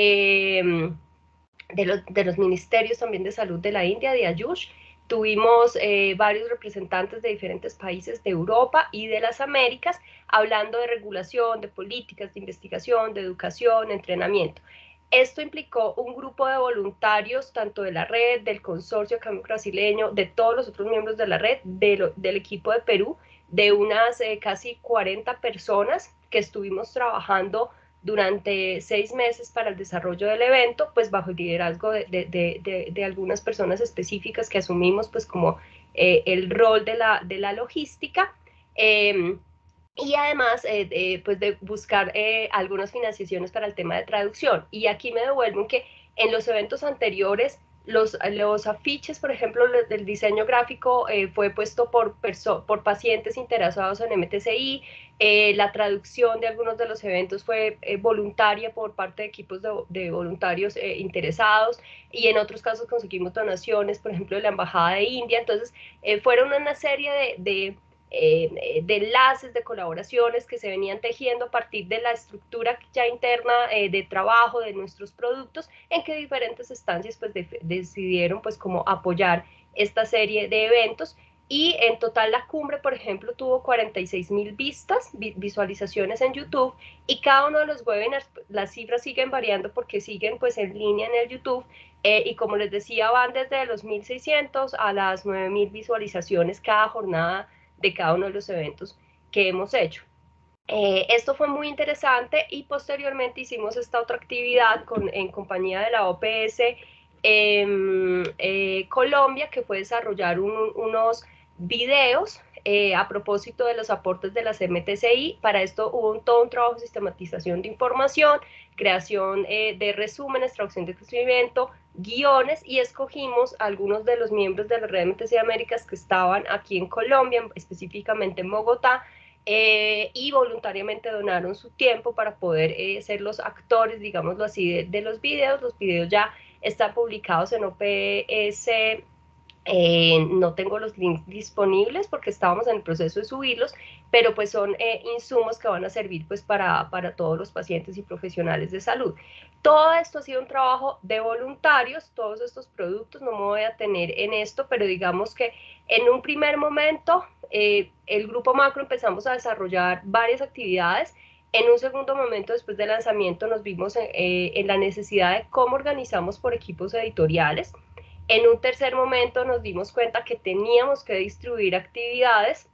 de los ministerios también de salud de la India, de Ayush. Tuvimos varios representantes de diferentes países de Europa y de las Américas hablando de regulación, de políticas, de investigación, de educación, entrenamiento. Esto implicó un grupo de voluntarios, tanto de la red, del consorcio académico brasileño, de todos los otros miembros de la red, del equipo de Perú, de unas casi 40 personas que estuvimos trabajando durante 6 meses para el desarrollo del evento, pues bajo el liderazgo de algunas personas específicas que asumimos pues como el rol de la logística, y además pues de buscar algunas financiaciones para el tema de traducción. Y aquí me devuelvo en que en los eventos anteriores los afiches, por ejemplo, del diseño gráfico fue puesto por pacientes interesados en MTCI, la traducción de algunos de los eventos fue voluntaria por parte de equipos de voluntarios interesados, y en otros casos conseguimos donaciones, por ejemplo, de la Embajada de India. Entonces, fueron una serie de enlaces, de colaboraciones que se venían tejiendo a partir de la estructura ya interna de trabajo de nuestros productos, en que diferentes estancias pues decidieron pues como apoyar esta serie de eventos. Y en total la cumbre, por ejemplo, tuvo 46.000 vistas, visualizaciones en YouTube, y cada uno de los webinars, las cifras siguen variando porque siguen pues en línea en el YouTube, y como les decía, van desde los 1.600 a las 9.000 visualizaciones cada jornada de cada uno de los eventos que hemos hecho. Esto fue muy interesante, y posteriormente hicimos esta otra actividad en compañía de la OPS Colombia, que fue desarrollar unos videos a propósito de los aportes de las MTCI. Para esto hubo todo un trabajo de sistematización de información, creación de resúmenes, traducción de conocimiento, guiones, y escogimos algunos de los miembros de la red MTCI Américas que estaban aquí en Colombia, específicamente en Bogotá, y voluntariamente donaron su tiempo para poder ser los actores, digámoslo así, de los videos. Los videos ya están publicados en OPS. No tengo los links disponibles porque estábamos en el proceso de subirlos, pero pues son insumos que van a servir pues para todos los pacientes y profesionales de salud. Todo esto ha sido un trabajo de voluntarios, todos estos productos. No me voy a tener en esto, pero digamos que en un primer momento el grupo macro empezamos a desarrollar varias actividades. En un segundo momento, después del lanzamiento, nos vimos en la necesidad de cómo organizamos por equipos editoriales. En un tercer momento nos dimos cuenta que teníamos que distribuir actividades,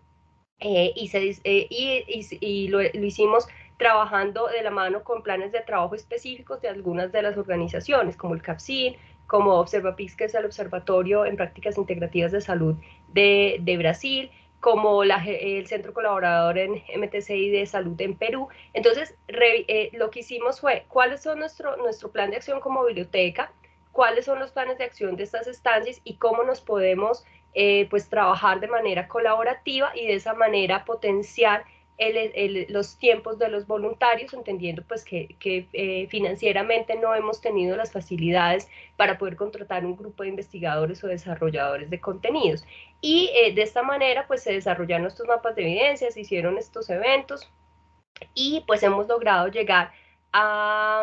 y lo hicimos trabajando de la mano con planes de trabajo específicos de algunas de las organizaciones, como el CAPSIN, como Observapix, que es el Observatorio en Prácticas Integrativas de Salud de Brasil, como el Centro Colaborador en MTCI de Salud en Perú. Entonces, lo que hicimos fue, ¿cuáles son nuestro plan de acción como biblioteca? ¿Cuáles son los planes de acción de estas estancias y cómo nos podemos pues trabajar de manera colaborativa y de esa manera potenciar los tiempos de los voluntarios, entendiendo pues que financieramente no hemos tenido las facilidades para poder contratar un grupo de investigadores o desarrolladores de contenidos. Y de esta manera pues se desarrollaron estos mapas de evidencia, se hicieron estos eventos y pues hemos logrado llegar a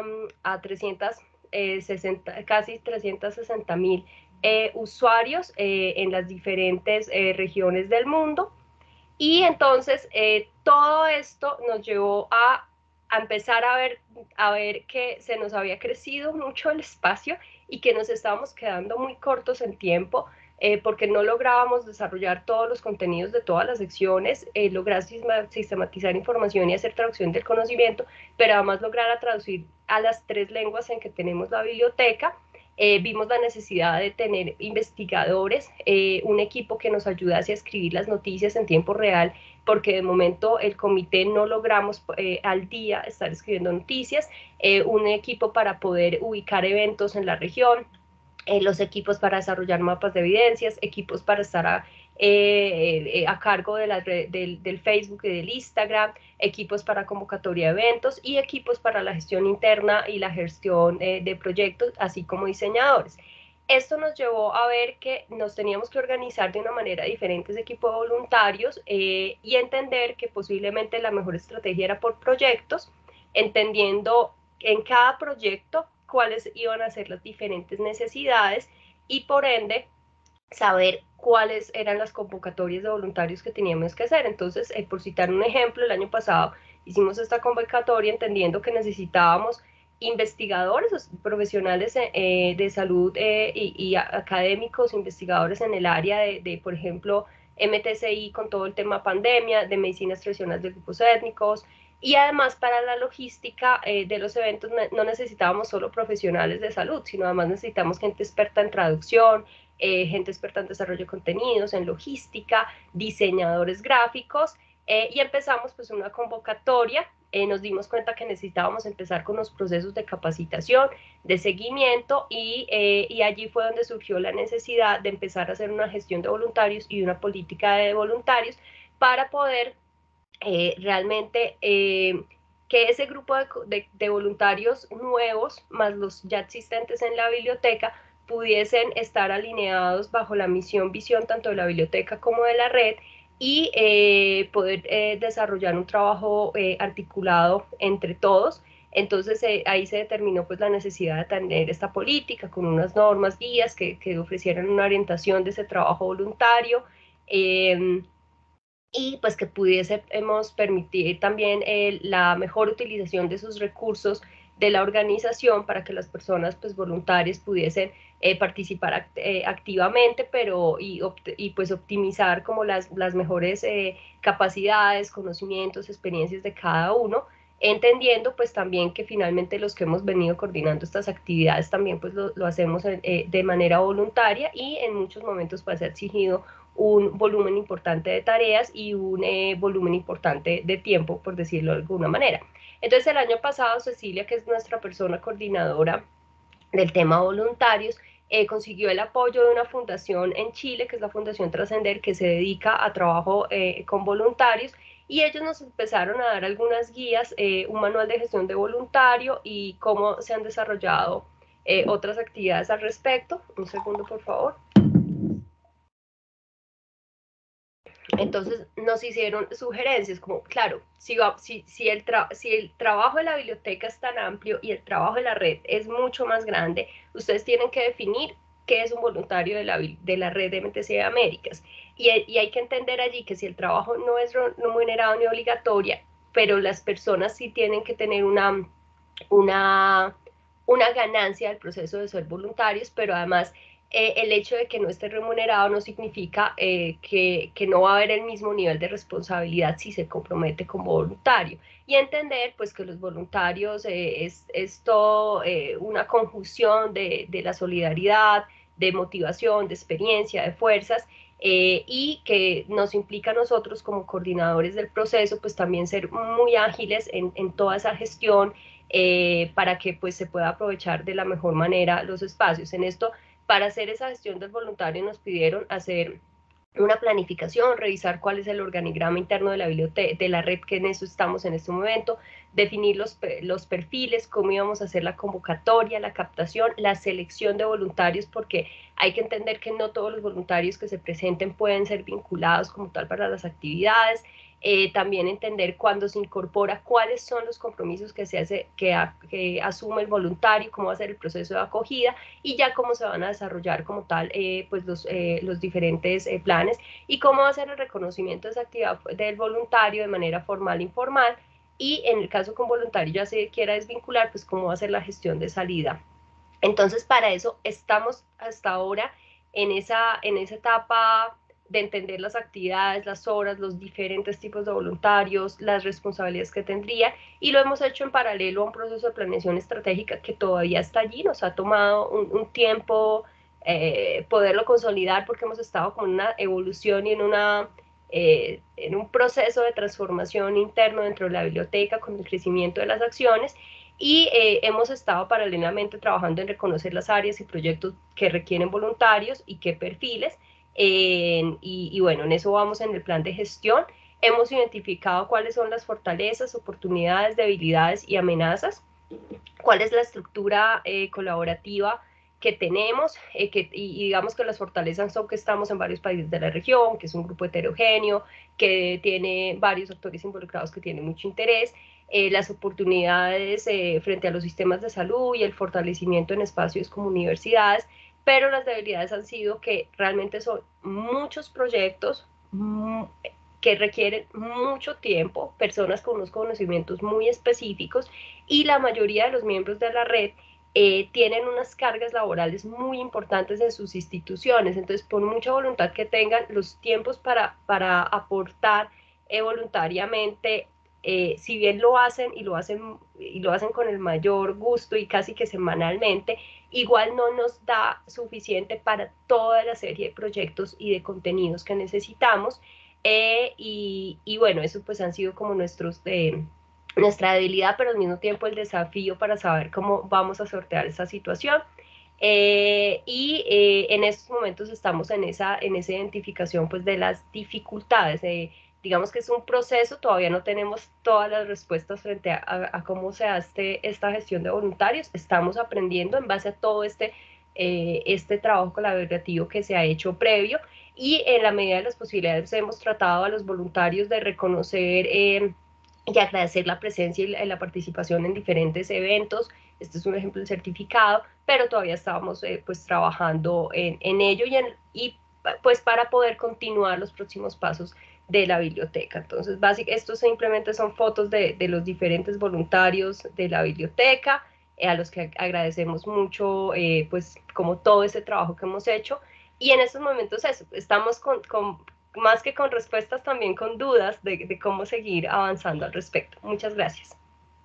360, casi 360.000 usuarios en las diferentes regiones del mundo. Y entonces todo esto nos llevó a empezar a ver que se nos había crecido mucho el espacio y que nos estábamos quedando muy cortos en tiempo, porque no lográbamos desarrollar todos los contenidos de todas las secciones, lograr sistematizar información y hacer traducción del conocimiento, pero además lograr traducir a las 3 lenguas en que tenemos la biblioteca. Vimos la necesidad de tener investigadores, un equipo que nos ayudase a escribir las noticias en tiempo real, porque de momento el comité no logramos al día estar escribiendo noticias, un equipo para poder ubicar eventos en la región, los equipos para desarrollar mapas de evidencias, equipos para estar a cargo de del Facebook y del Instagram, equipos para convocatoria de eventos y equipos para la gestión interna y la gestión de proyectos, así como diseñadores. Esto nos llevó a ver que nos teníamos que organizar de una manera diferente ese equipo de voluntarios y entender que posiblemente la mejor estrategia era por proyectos, entendiendo en cada proyecto cuáles iban a ser las diferentes necesidades y por ende saber cuáles eran las convocatorias de voluntarios que teníamos que hacer. Entonces, por citar un ejemplo, el año pasado hicimos esta convocatoria entendiendo que necesitábamos investigadores, profesionales de salud y académicos, investigadores en el área por ejemplo, MTCI con todo el tema pandemia, de medicinas tradicionales de grupos étnicos, y además para la logística de los eventos no necesitábamos solo profesionales de salud, sino además necesitamos gente experta en traducción, gente experta en desarrollo de contenidos, en logística, diseñadores gráficos, y empezamos pues una convocatoria. Nos dimos cuenta que necesitábamos empezar con los procesos de capacitación, de seguimiento, y allí fue donde surgió la necesidad de empezar a hacer una gestión de voluntarios y una política de voluntarios para poder realmente que ese grupo de voluntarios nuevos, más los ya existentes en la biblioteca, pudiesen estar alineados bajo la misión, visión tanto de la biblioteca como de la red y poder desarrollar un trabajo articulado entre todos. Entonces ahí se determinó pues la necesidad de tener esta política con unas normas, guías que ofrecieran una orientación de ese trabajo voluntario, y pues que pudiésemos permitir también la mejor utilización de esos recursos de la organización para que las personas pues voluntarias pudiesen participar activamente, pero y pues optimizar como las mejores capacidades, conocimientos, experiencias de cada uno, entendiendo pues también que finalmente los que hemos venido coordinando estas actividades también pues lo hacemos de manera voluntaria y en muchos momentos pues ha exigido un volumen importante de tareas y un volumen importante de tiempo, por decirlo de alguna manera. Entonces el año pasado Cecilia, que es nuestra persona coordinadora del tema voluntarios, consiguió el apoyo de una fundación en Chile, que es la Fundación Trascender, que se dedica a trabajo con voluntarios, y ellos nos empezaron a dar algunas guías, un manual de gestión de voluntario y cómo se han desarrollado otras actividades al respecto. Un segundo, por favor. Entonces nos hicieron sugerencias como, claro, si el trabajo de la biblioteca es tan amplio y el trabajo de la red es mucho más grande, ustedes tienen que definir qué es un voluntario de la red de MTC de Américas. Y hay que entender allí que si el trabajo no es remunerado ni obligatorio, pero las personas sí tienen que tener una ganancia del proceso de ser voluntarios, pero además el hecho de que no esté remunerado no significa que no va a haber el mismo nivel de responsabilidad si se compromete como voluntario. Y entender pues que los voluntarios es todo una conjunción de la solidaridad, de motivación, de experiencia, de fuerzas, y que nos implica a nosotros como coordinadores del proceso pues también ser muy ágiles en toda esa gestión, para que pues se pueda aprovechar de la mejor manera los espacios. En esto, para hacer esa gestión del voluntario nos pidieron hacer una planificación, revisar cuál es el organigrama interno de la biblioteca, de la red, que en eso estamos en este momento, definir los perfiles, cómo íbamos a hacer la convocatoria, la captación, la selección de voluntarios, porque hay que entender que no todos los voluntarios que se presenten pueden ser vinculados como tal para las actividades. También entender cuándo se incorpora, cuáles son los compromisos que asume el voluntario, cómo va a ser el proceso de acogida y ya cómo se van a desarrollar como tal pues los diferentes planes y cómo va a ser el reconocimiento de esa actividad del voluntario de manera formal e informal, y en el caso que un voluntario ya se quiera desvincular, pues cómo va a ser la gestión de salida. Entonces, para eso estamos hasta ahora en esa etapa de entender las actividades, las horas, los diferentes tipos de voluntarios, las responsabilidades que tendría, y lo hemos hecho en paralelo a un proceso de planeación estratégica que todavía está allí. Nos ha tomado un tiempo poderlo consolidar, porque hemos estado con una evolución y en un proceso de transformación interno dentro de la biblioteca con el crecimiento de las acciones, y hemos estado paralelamente trabajando en reconocer las áreas y proyectos que requieren voluntarios y qué perfiles, y bueno, en eso vamos en el plan de gestión. Hemos identificado cuáles son las fortalezas, oportunidades, debilidades y amenazas, cuál es la estructura colaborativa que tenemos, y digamos que las fortalezas son que estamos en varios países de la región, que es un grupo heterogéneo, que tiene varios actores involucrados que tienen mucho interés, las oportunidades frente a los sistemas de salud y el fortalecimiento en espacios como universidades, pero las debilidades han sido que realmente son muchos proyectos que requieren mucho tiempo, personas con unos conocimientos muy específicos, y la mayoría de los miembros de la red tienen unas cargas laborales muy importantes en sus instituciones. Entonces, por mucha voluntad que tengan, los tiempos para aportar voluntariamente, si bien lo hacen y lo hacen con el mayor gusto y casi que semanalmente, igual no nos da suficiente para toda la serie de proyectos y de contenidos que necesitamos. Y bueno, eso pues han sido como nuestra debilidad, pero al mismo tiempo el desafío para saber cómo vamos a sortear esa situación. En estos momentos estamos en esa identificación pues de las dificultades. Digamos que es un proceso, todavía no tenemos todas las respuestas frente a cómo se hace esta gestión de voluntarios. Estamos aprendiendo en base a todo este trabajo colaborativo que se ha hecho previo, y en la medida de las posibilidades hemos tratado a los voluntarios de reconocer y agradecer la presencia y la participación en diferentes eventos. Este es un ejemplo del certificado, pero todavía estábamos pues trabajando en ello y pues para poder continuar los próximos pasos de la biblioteca. Entonces, estos simplemente son fotos de los diferentes voluntarios de la biblioteca, a los que agradecemos mucho pues como todo ese trabajo que hemos hecho. Y en estos momentos eso, estamos más que con respuestas, también con dudas de cómo seguir avanzando al respecto. Muchas gracias.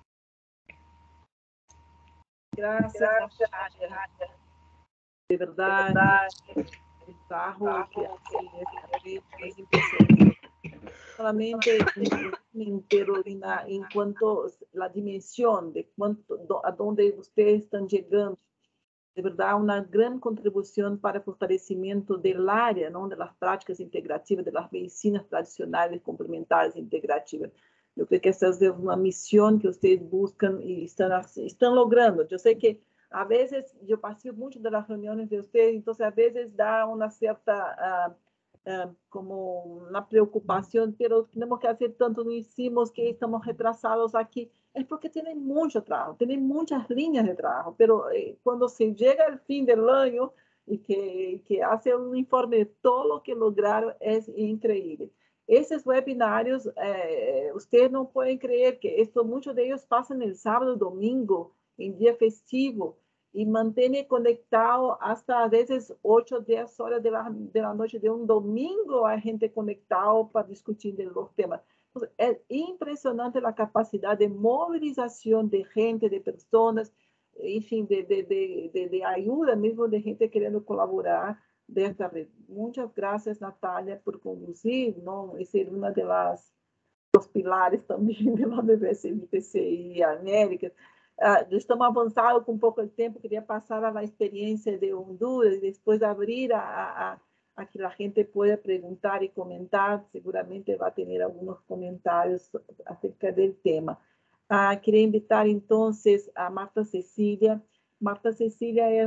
Gracias, Natalia. De verdad, el trabajo que hace esta red es impresionante. Solamente pero en cuanto a la dimensión de a dónde ustedes están llegando, de verdad, una gran contribución para el fortalecimiento del área, ¿no? De las prácticas integrativas, de las medicinas tradicionales, complementares e integrativas. Yo creo que esa es una misión que ustedes buscan y están logrando. Yo sé que a veces, yo participo mucho de las reuniones de ustedes, entonces a veces da una cierta como una preocupación, pero tenemos que hacer tanto, no hicimos, que estamos retrasados aquí. Es porque tienen mucho trabajo, tienen muchas líneas de trabajo, pero cuando se llega al fin del año y que hace un informe de todo lo que lograron, es increíble. Esos webinarios, ustedes no pueden creer que muchos de ellos pasan el sábado, domingo, en día festivo, y mantiene conectado hasta a veces 8 o 10 horas de la noche de un domingo, hay gente conectado para discutir de los temas. Entonces, es impresionante la capacidad de movilización de gente, de personas, en fin, de ayuda mismo, de gente queriendo colaborar de esta red. Muchas gracias, Natalia, por conducir, ¿no? Y ser una de los pilares también de la UniBCI América. Estamos avançando com um pouco de tempo, queria passar a experiência de Honduras e depois abrir a Aquí la gente puede preguntar y comentar, seguramente va a tener algunos comentarios acerca del tema. Quería invitar entonces a Marta Cecilia. Marta Cecilia es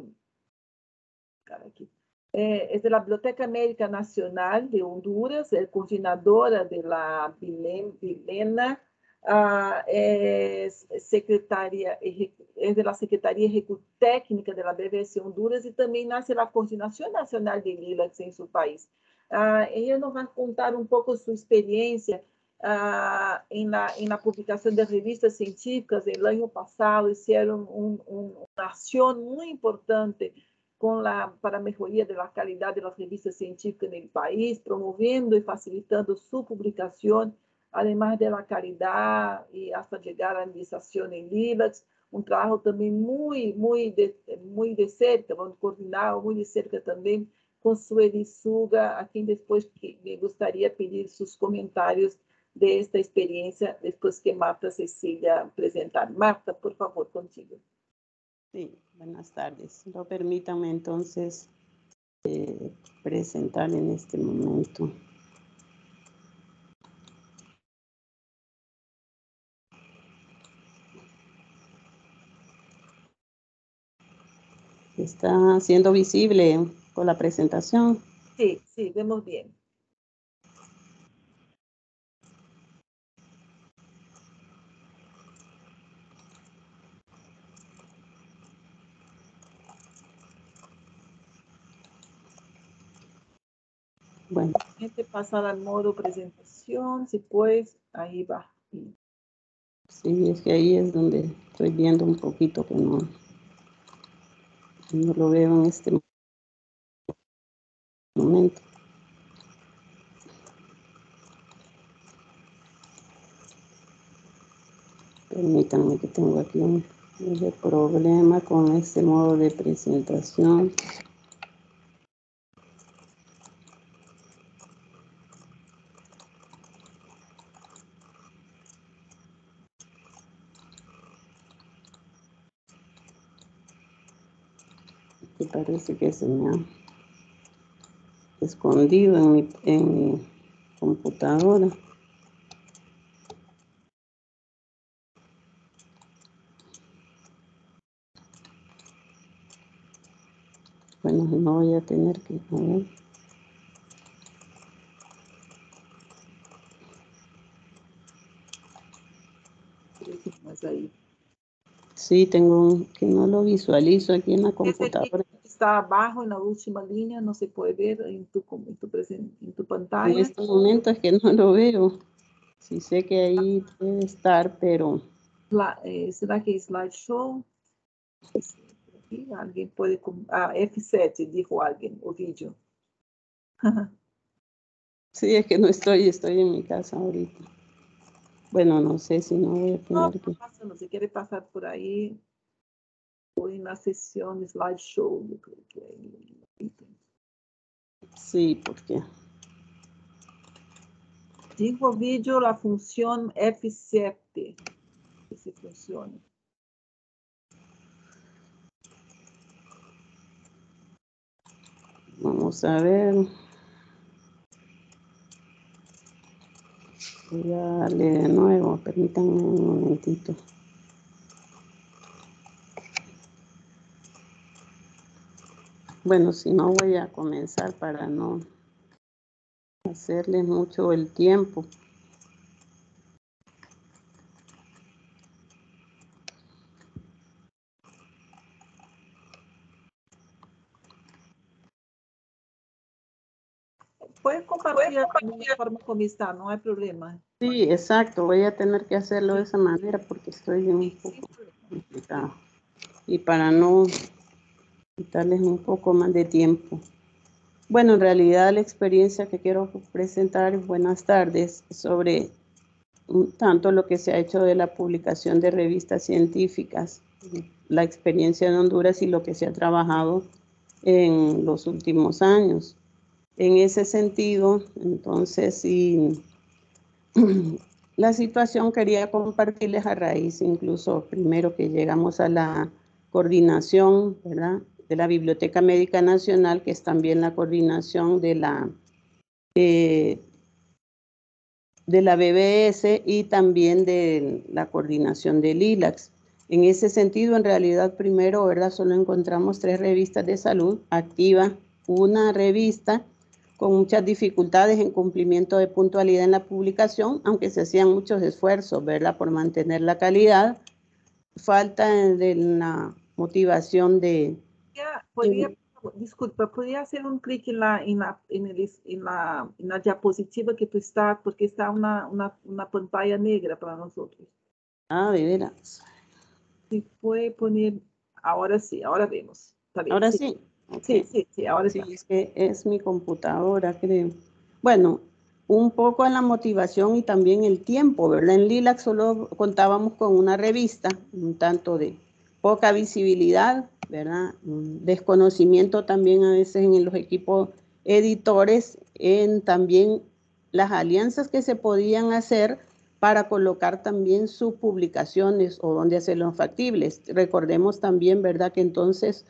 es de la Biblioteca Médica Nacional de Honduras, es coordinadora de la Bilena, es secretaria, es de la Secretaría Técnica de la BBS Honduras y también hace la Coordinación Nacional de LILACs en su país. Ella nos va a contar un poco su experiencia en la publicación de revistas científicas. El año pasado hicieron una acción muy importante para a melhoria da qualidade das revistas científicas no país, promovendo e facilitando sua publicação, além da qualidade e até chegar à iniciação em LILACs, trabalho também muito de cerca, vamos coordinar muito de cerca também com Sueli Suga, a quem depois me gostaria de pedir seus comentários desta experiência, depois que Marta Cecilia apresentar. Marta, por favor, contigo. Sí, buenas tardes. No, permítanme entonces presentar en este momento. ¿Está siendo visible con la presentación? Sí, sí, vemos bien. Bueno. Pasar al modo presentación, si puedes, ahí va. Sí, es que ahí es donde estoy viendo un poquito que no lo veo en este momento. Permítanme que tengo aquí un problema con este modo de presentación. Que parece que se me ha escondido en mi computadora. Bueno, no voy a tener que ver. Sí, tengo que no lo visualizo aquí en la computadora. Está abajo en la última línea, no se puede ver en tu pantalla. En este momento es que no lo veo. Sí sé que ahí debe estar, pero... ¿Será que es slideshow? Alguien puede... F7, dijo alguien, o vídeo. Sí, es que no estoy en mi casa ahorita. Bueno, no sé si no voy a tener que... No, si quiere pasar por ahí, o en la sesión slideshow, yo creo que ahí. Sí, porque... Dijo vídeo la función F7, que se funciona. Vamos a ver. Voy a darle de nuevo, permítanme un momentito. Bueno, si no voy a comenzar para no hacerles mucho el tiempo. Pueden compartir de forma como está, no hay problema. Sí, exacto, voy a tener que hacerlo de esa manera porque estoy un poco complicado. Y para no quitarles un poco más de tiempo. Bueno, en realidad la experiencia que quiero presentar, buenas tardes, sobre tanto lo que se ha hecho de la publicación de revistas científicas, la experiencia de Honduras y lo que se ha trabajado en los últimos años. En ese sentido, entonces, sí, la situación quería compartirles a raíz, incluso primero que llegamos a la coordinación, ¿verdad? la Biblioteca Médica Nacional, que es también la coordinación de la BBS y también de la coordinación del ILAX. En ese sentido, en realidad, primero, ¿verdad? Solo encontramos 3 revistas de salud activas, una revista con muchas dificultades en cumplimiento de puntualidad en la publicación, aunque se hacían muchos esfuerzos, ¿verdad?, por mantener la calidad. Falta de la motivación de... Disculpa, ¿podría hacer un clic en la diapositiva que tú estás? Porque está una pantalla negra para nosotros. Ah, de veras. Si puede poner, ahora sí, ahora vemos. Está bien, Ahora sí. sí. Okay. Sí, ahora sí. Sí, Es que es mi computadora, creo. Bueno, un poco en la motivación y también el tiempo, ¿verdad? En LILAC solo contábamos con una revista, un tanto de poca visibilidad, ¿verdad? Un desconocimiento también a veces en los equipos editores, en también las alianzas que se podían hacer para colocar también sus publicaciones o donde hacerlos factibles. Recordemos también, ¿verdad?, que entonces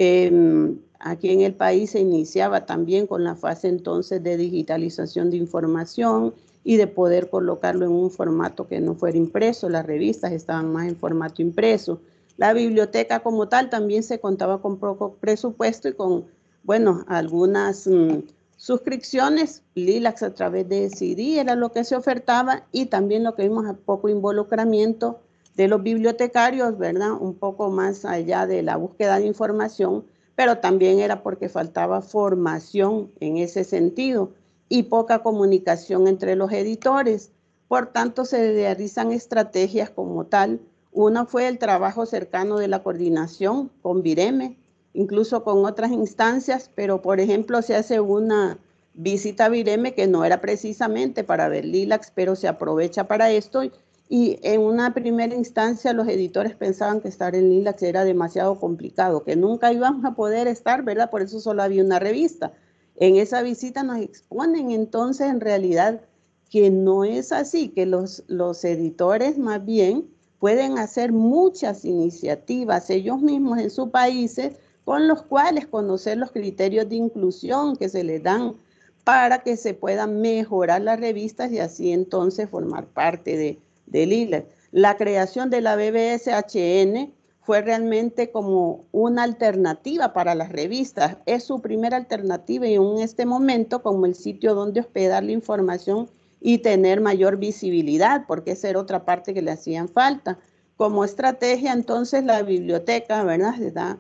aquí en el país se iniciaba también con la fase entonces de digitalización de información y de poder colocarlo en un formato que no fuera impreso. Las revistas estaban más en formato impreso. La biblioteca como tal también se contaba con poco presupuesto y con, bueno, algunas suscripciones. LILAX a través de CD era lo que se ofertaba, y también lo que vimos a poco involucramiento de los bibliotecarios, ¿verdad? Un poco más allá de la búsqueda de información, pero también era porque faltaba formación en ese sentido y poca comunicación entre los editores. Por tanto, se realizan estrategias como tal. Una fue el trabajo cercano de la coordinación con Vireme, incluso con otras instancias, pero por ejemplo se hace una visita a Vireme que no era precisamente para ver LILAX, pero se aprovecha para esto, y en una primera instancia los editores pensaban que estar en LILAX era demasiado complicado, que nunca íbamos a poder estar, ¿verdad? Por eso solo había una revista. En esa visita nos exponen entonces en realidad que no es así, que los editores más bien pueden hacer muchas iniciativas ellos mismos en sus países, con los cuales conocer los criterios de inclusión que se les dan para que se puedan mejorar las revistas y así entonces formar parte del ILAC. La creación de la BBSHN fue realmente como una alternativa para las revistas. Es su primera alternativa en este momento como el sitio donde hospedar la información y tener mayor visibilidad, porque esa era otra parte que le hacían falta. Como estrategia, entonces, la biblioteca, ¿verdad?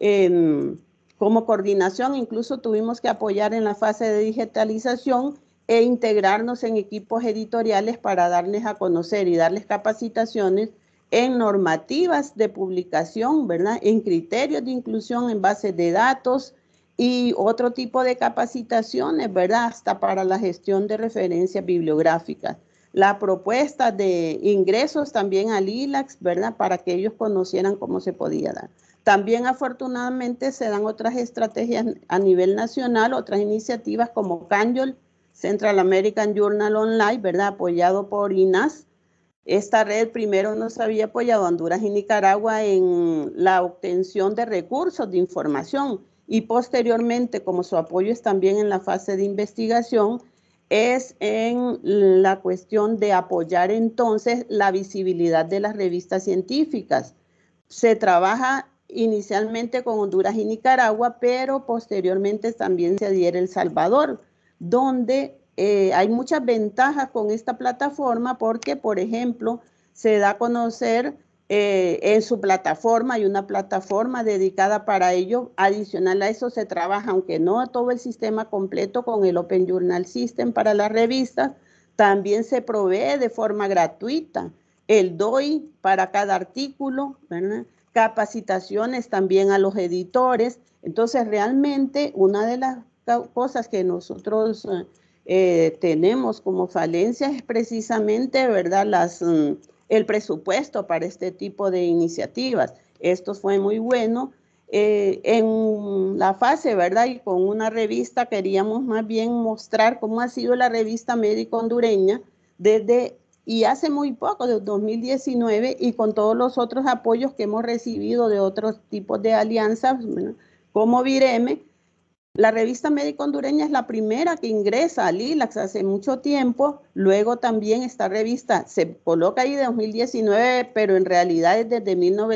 Como coordinación, incluso tuvimos que apoyar en la fase de digitalización e integrarnos en equipos editoriales para darles a conocer y darles capacitaciones en normativas de publicación, ¿verdad? En criterios de inclusión en bases de datos y otro tipo de capacitaciones, ¿verdad? Hasta para la gestión de referencias bibliográficas. La propuesta de ingresos también al ILAX, ¿verdad? Para que ellos conocieran cómo se podía dar. También afortunadamente se dan otras estrategias a nivel nacional, otras iniciativas como CANYOL, Central American Journal Online, ¿verdad? Apoyado por INAS. Esta red primero nos había apoyado a Honduras y Nicaragua en la obtención de recursos de información, y posteriormente, como su apoyo es también en la fase de investigación, es en la cuestión de apoyar entonces la visibilidad de las revistas científicas. Se trabaja inicialmente con Honduras y Nicaragua, pero posteriormente también se adhiere El Salvador, donde hay muchas ventajas con esta plataforma porque, por ejemplo, se da a conocer en su plataforma, hay una plataforma dedicada para ello. Adicional a eso se trabaja, aunque no todo el sistema completo, con el Open Journal System para las revistas. También se provee de forma gratuita el DOI para cada artículo, ¿verdad? Capacitaciones también a los editores. Entonces, realmente una de las cosas que nosotros tenemos como falencias es precisamente, ¿verdad?, el presupuesto para este tipo de iniciativas. Esto fue muy bueno. En la fase, ¿verdad?, y con una revista queríamos más bien mostrar cómo ha sido la revista médica hondureña y hace muy poco, de 2019, y con todos los otros apoyos que hemos recibido de otros tipos de alianzas, ¿verdad?, como Vireme. La revista médica hondureña es la primera que ingresa al ILACS hace mucho tiempo. Luego también esta revista se coloca ahí de 2019, pero en realidad es desde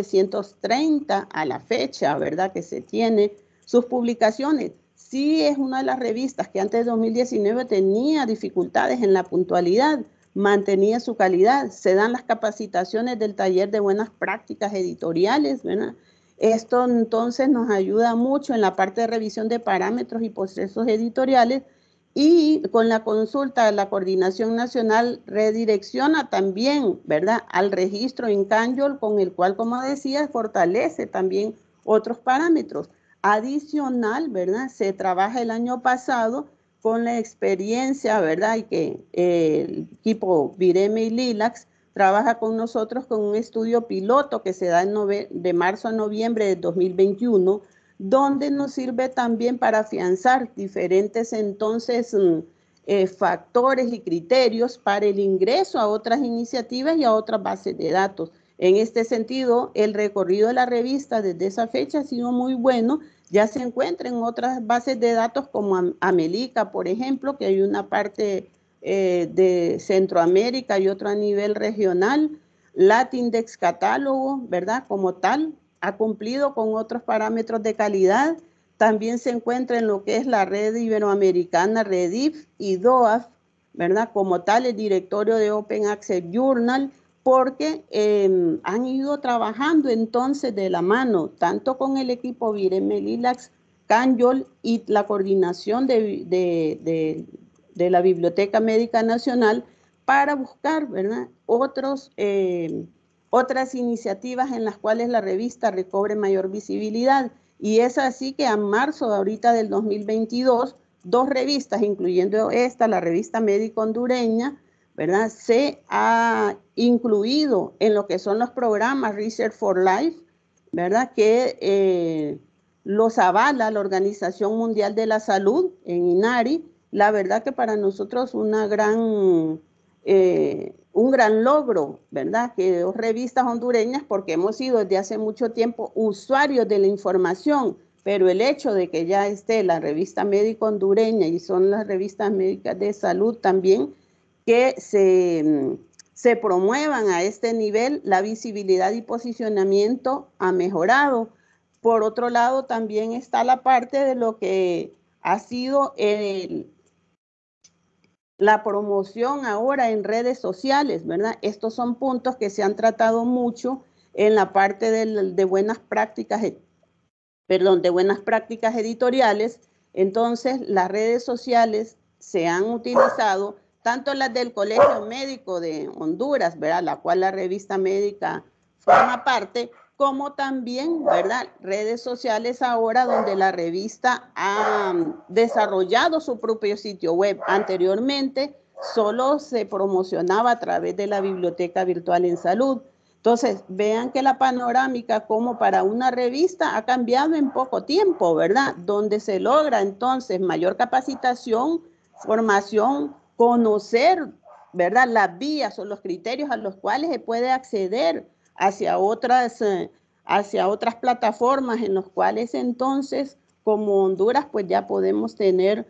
1930 a la fecha, ¿verdad? Que se tiene sus publicaciones. Sí es una de las revistas que antes de 2019 tenía dificultades en la puntualidad, mantenía su calidad. Se dan las capacitaciones del taller de buenas prácticas editoriales, ¿verdad? Esto entonces nos ayuda mucho en la parte de revisión de parámetros y procesos editoriales, y con la consulta de la Coordinación Nacional redirecciona también, ¿verdad?, al registro en Canjol, con el cual, como decía, fortalece también otros parámetros. Adicional, ¿verdad?, se trabaja el año pasado con la experiencia, ¿verdad?, y que el equipo Vireme y LILACS trabaja con nosotros con un estudio piloto que se da de marzo a noviembre de 2021, donde nos sirve también para afianzar diferentes entonces factores y criterios para el ingreso a otras iniciativas y a otras bases de datos. En este sentido, el recorrido de la revista desde esa fecha ha sido muy bueno. Ya se encuentra en otras bases de datos como Amelica, por ejemplo, que hay una parte de Centroamérica y otro a nivel regional. Latindex Catálogo, ¿verdad? Como tal, ha cumplido con otros parámetros de calidad. También se encuentra en lo que es la red iberoamericana REDIF y DOAF, ¿verdad? Como tal, el directorio de Open Access Journal, porque han ido trabajando entonces de la mano, tanto con el equipo Vireme, LILACS, Canjol y la coordinación de la Biblioteca Médica Nacional, para buscar, ¿verdad?, otras iniciativas en las cuales la revista recobre mayor visibilidad. Y es así que a marzo de ahorita del 2022, 2 revistas, incluyendo esta, la revista médica hondureña, ¿verdad?, se ha incluido en lo que son los programas Research for Life, ¿verdad?, que los avala la Organización Mundial de la Salud en INARI. La verdad que para nosotros un gran logro, ¿verdad?, que 2 revistas hondureñas, porque hemos sido desde hace mucho tiempo usuarios de la información, pero el hecho de que ya esté la revista médica hondureña y son las revistas médicas de salud también, que se promuevan a este nivel, la visibilidad y posicionamiento ha mejorado. Por otro lado, también está la parte de lo que ha sido la promoción ahora en redes sociales, ¿verdad? Estos son puntos que se han tratado mucho en la parte de buenas prácticas, de buenas prácticas editoriales. Entonces, las redes sociales se han utilizado, tanto las del Colegio Médico de Honduras, ¿verdad?, la cual la revista médica forma parte, como también, ¿verdad?, redes sociales ahora donde la revista ha desarrollado su propio sitio web. Anteriormente solo se promocionaba a través de la Biblioteca Virtual en Salud. Entonces, vean que la panorámica como para una revista ha cambiado en poco tiempo, ¿verdad?, donde se logra entonces mayor capacitación, formación, conocer, ¿verdad?, las vías o los criterios a los cuales se puede acceder hacia otras plataformas en los cuales entonces, como Honduras, pues ya podemos tener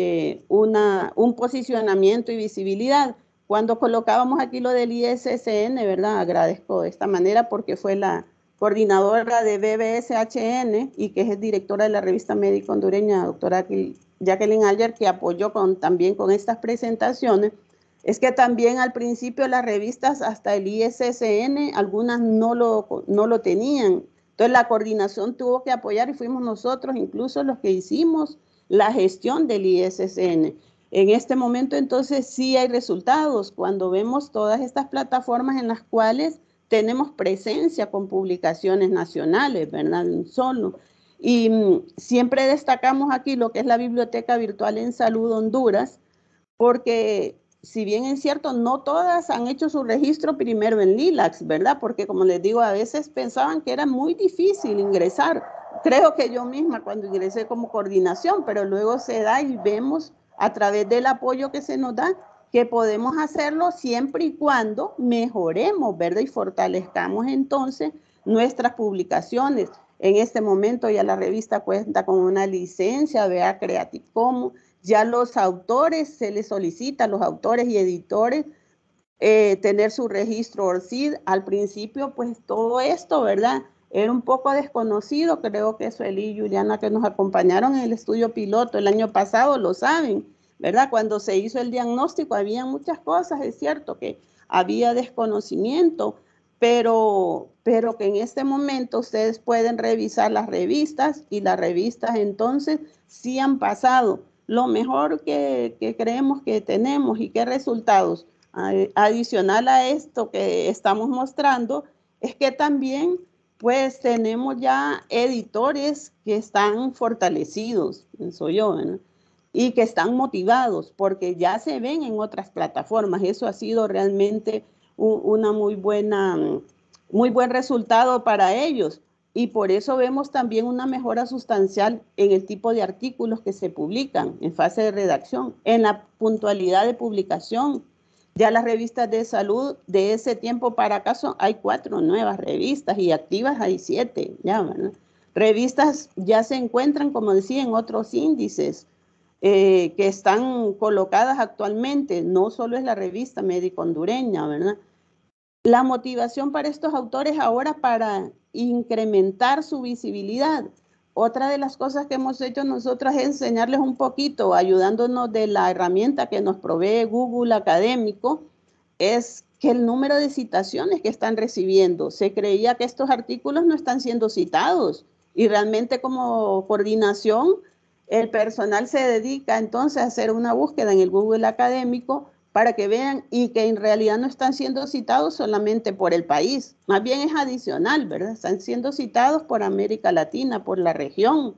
un posicionamiento y visibilidad. Cuando colocábamos aquí lo del ISSN, ¿verdad?, agradezco de esta manera porque fue la coordinadora de BBSHN y que es directora de la revista médica hondureña, doctora Jacqueline Alger, que apoyó también con estas presentaciones. Es que también al principio las revistas, hasta el ISSN, algunas no lo tenían. Entonces la coordinación tuvo que apoyar y fuimos nosotros incluso los que hicimos la gestión del ISSN. En este momento entonces sí hay resultados cuando vemos todas estas plataformas en las cuales tenemos presencia con publicaciones nacionales, ¿verdad? Solo. Y siempre destacamos aquí lo que es la Biblioteca Virtual en Salud Honduras, porque si bien es cierto, no todas han hecho su registro primero en LILACS, ¿verdad? Porque como les digo, a veces pensaban que era muy difícil ingresar. Creo que yo misma cuando ingresé como coordinación, pero luego se da y vemos a través del apoyo que se nos da que podemos hacerlo siempre y cuando mejoremos, ¿verdad? Y fortalezcamos entonces nuestras publicaciones. En este momento ya la revista cuenta con una licencia de Creative Commons. Ya los autores, se les solicita a los autores y editores tener su registro ORCID. Al principio, pues todo esto, ¿verdad? Era un poco desconocido. Creo que Sueli y Juliana, que nos acompañaron en el estudio piloto el año pasado, lo saben, ¿verdad? Cuando se hizo el diagnóstico había muchas cosas, es cierto que había desconocimiento, pero que en este momento ustedes pueden revisar las revistas y las revistas entonces sí han pasado lo mejor que creemos que tenemos. ¿Y qué resultados? Adicional a esto que estamos mostrando, es que también pues tenemos ya editores que están fortalecidos, pienso yo, ¿no? Y que están motivados porque ya se ven en otras plataformas. Eso ha sido realmente una muy buen resultado para ellos. Y por eso vemos también una mejora sustancial en el tipo de artículos que se publican en fase de redacción, en la puntualidad de publicación. Ya las revistas de salud de ese tiempo para acá hay 4 nuevas revistas y activas hay 7. Ya, ¿verdad? Revistas ya se encuentran, como decía, en otros índices que están colocadas actualmente. No solo es la revista médico hondureña, ¿verdad? La motivación para estos autores ahora para incrementar su visibilidad. Otra de las cosas que hemos hecho nosotros es enseñarles un poquito, ayudándonos de la herramienta que nos provee Google Académico, es que el número de citaciones que están recibiendo. Se creía que estos artículos no están siendo citados y realmente como coordinación el personal se dedica entonces a hacer una búsqueda en el Google Académico para que vean y que en realidad no están siendo citados solamente por el país, más bien es adicional, ¿verdad? Están siendo citados por América Latina, por la región.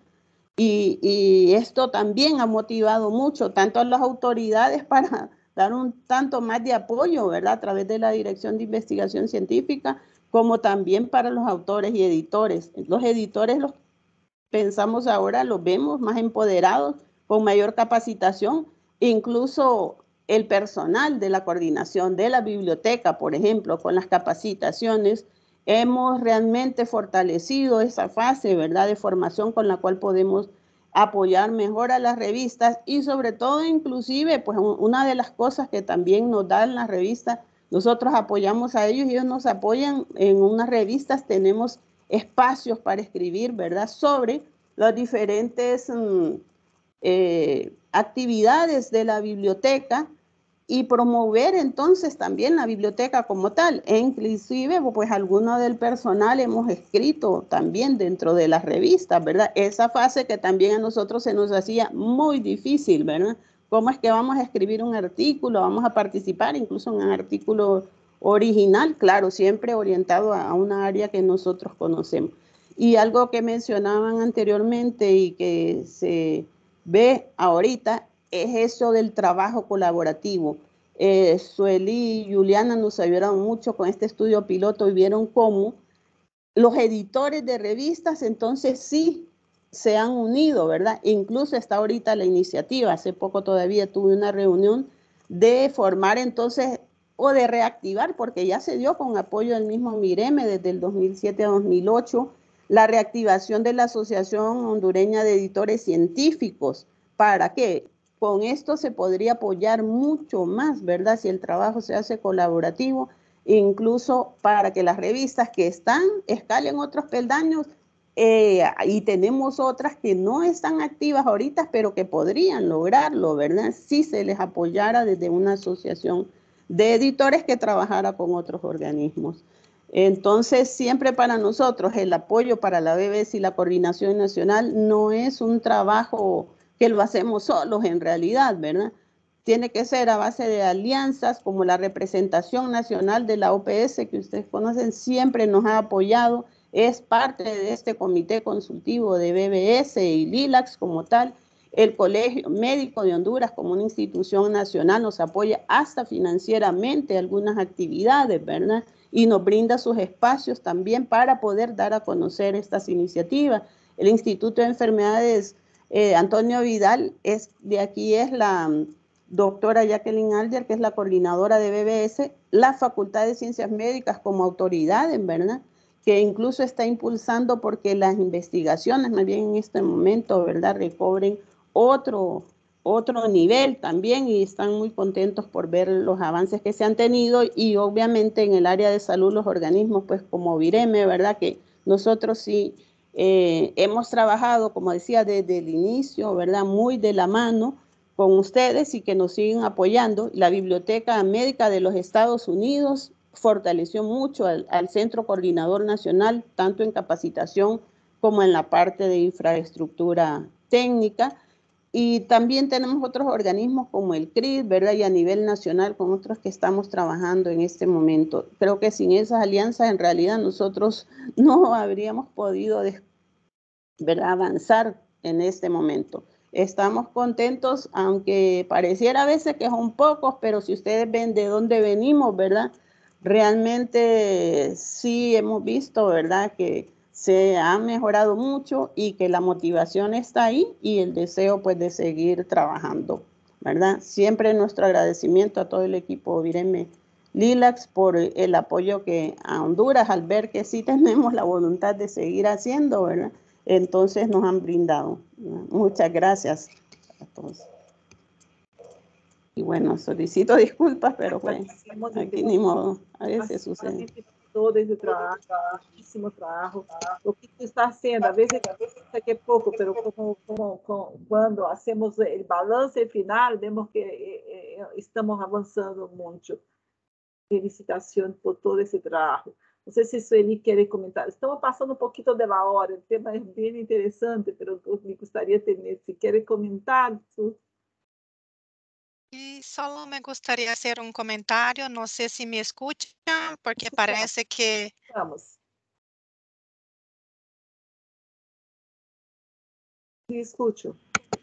Y esto también ha motivado mucho tanto a las autoridades para dar un tanto más de apoyo, ¿verdad? A través de la Dirección de Investigación Científica, como también para los autores y editores. Los editores los pensamos ahora, los vemos más empoderados, con mayor capacitación, incluso el personal de la coordinación de la biblioteca, por ejemplo, con las capacitaciones, hemos realmente fortalecido esa fase, ¿verdad?, de formación con la cual podemos apoyar mejor a las revistas y sobre todo, inclusive, pues una de las cosas que también nos dan las revistas, nosotros apoyamos a ellos y ellos nos apoyan en unas revistas, tenemos espacios para escribir, ¿verdad?, sobre las diferentes actividades de la biblioteca y promover entonces también la biblioteca como tal. E inclusive, pues algunos del personal hemos escrito también dentro de las revistas, ¿verdad? Esa fase que también a nosotros se nos hacía muy difícil, ¿verdad? ¿Cómo es que vamos a escribir un artículo? Vamos a participar incluso en un artículo original, claro, siempre orientado a una área que nosotros conocemos. Y algo que mencionaban anteriormente y que se ve ahorita es eso del trabajo colaborativo. Sueli y Juliana nos ayudaron mucho con este estudio piloto y vieron cómo los editores de revistas entonces sí se han unido, ¿verdad? Incluso está ahorita la iniciativa, hace poco todavía tuve una reunión de formar entonces o de reactivar, porque ya se dio con apoyo del mismo Mireme desde el 2007 a 2008, la reactivación de la Asociación Hondureña de Editores Científicos. ¿Para qué? Con esto se podría apoyar mucho más, ¿verdad? Si el trabajo se hace colaborativo, incluso para que las revistas que están escalen otros peldaños y tenemos otras que no están activas ahorita, pero que podrían lograrlo, ¿verdad? Si se les apoyara desde una asociación de editores que trabajara con otros organismos. Entonces, siempre para nosotros el apoyo para la BBC y la Coordinación Nacional no es un trabajo que lo hacemos solos en realidad, ¿verdad? Tiene que ser a base de alianzas, como la representación nacional de la OPS, que ustedes conocen, siempre nos ha apoyado, es parte de este comité consultivo de BBS y LILACS como tal. El Colegio Médico de Honduras, como una institución nacional, nos apoya hasta financieramente algunas actividades, ¿verdad? Y nos brinda sus espacios también para poder dar a conocer estas iniciativas. El Instituto de Enfermedades Antonio Vidal, de aquí es la doctora Jacqueline Alder, que es la coordinadora de BBS, la Facultad de Ciencias Médicas como autoridad, en verdad, que incluso está impulsando porque las investigaciones, más bien en este momento, ¿verdad?, recobren otro nivel también, y están muy contentos por ver los avances que se han tenido. Y obviamente en el área de salud, los organismos, pues como Vireme, ¿verdad?, que nosotros sí hemos trabajado, como decía, desde el inicio, ¿verdad?, muy de la mano con ustedes, y que nos siguen apoyando. La Biblioteca Médica de los Estados Unidos fortaleció mucho al Centro Coordinador Nacional, tanto en capacitación como en la parte de infraestructura técnica. Y también tenemos otros organismos como el CRIS, ¿verdad? Y a nivel nacional con otros que estamos trabajando en este momento. Creo que sin esas alianzas en realidad nosotros no habríamos podido, ¿verdad?, avanzar en este momento. Estamos contentos, aunque pareciera a veces que son pocos, pero si ustedes ven de dónde venimos, ¿verdad?, realmente sí hemos visto, ¿verdad?, que se ha mejorado mucho y que la motivación está ahí y el deseo, pues, de seguir trabajando, ¿verdad? Siempre nuestro agradecimiento a todo el equipo Vireme Lilacs por el apoyo que a Honduras, al ver que sí tenemos la voluntad de seguir haciendo, ¿verdad?, entonces nos han brindado. Muchas gracias a todos. Y bueno, solicito disculpas, pero pues aquí ni modo, a veces sucede. Todo esse trabalho, muitíssimo trabalho. O que está sendo, a vezes parece que é pouco, pero quando hacemos o balanço final, vemos que estamos avançando muito. Felicitações por todo esse trabalho. Não sei se Sueli quer comentar. Estamos passando um pouquinho da hora, o tema é bem interessante, mas me gostaria de ter, se quer comentar. Y solo me gustaría hacer un comentario, no sé si me escuchan, porque parece que... Vamos. Sí, escucho.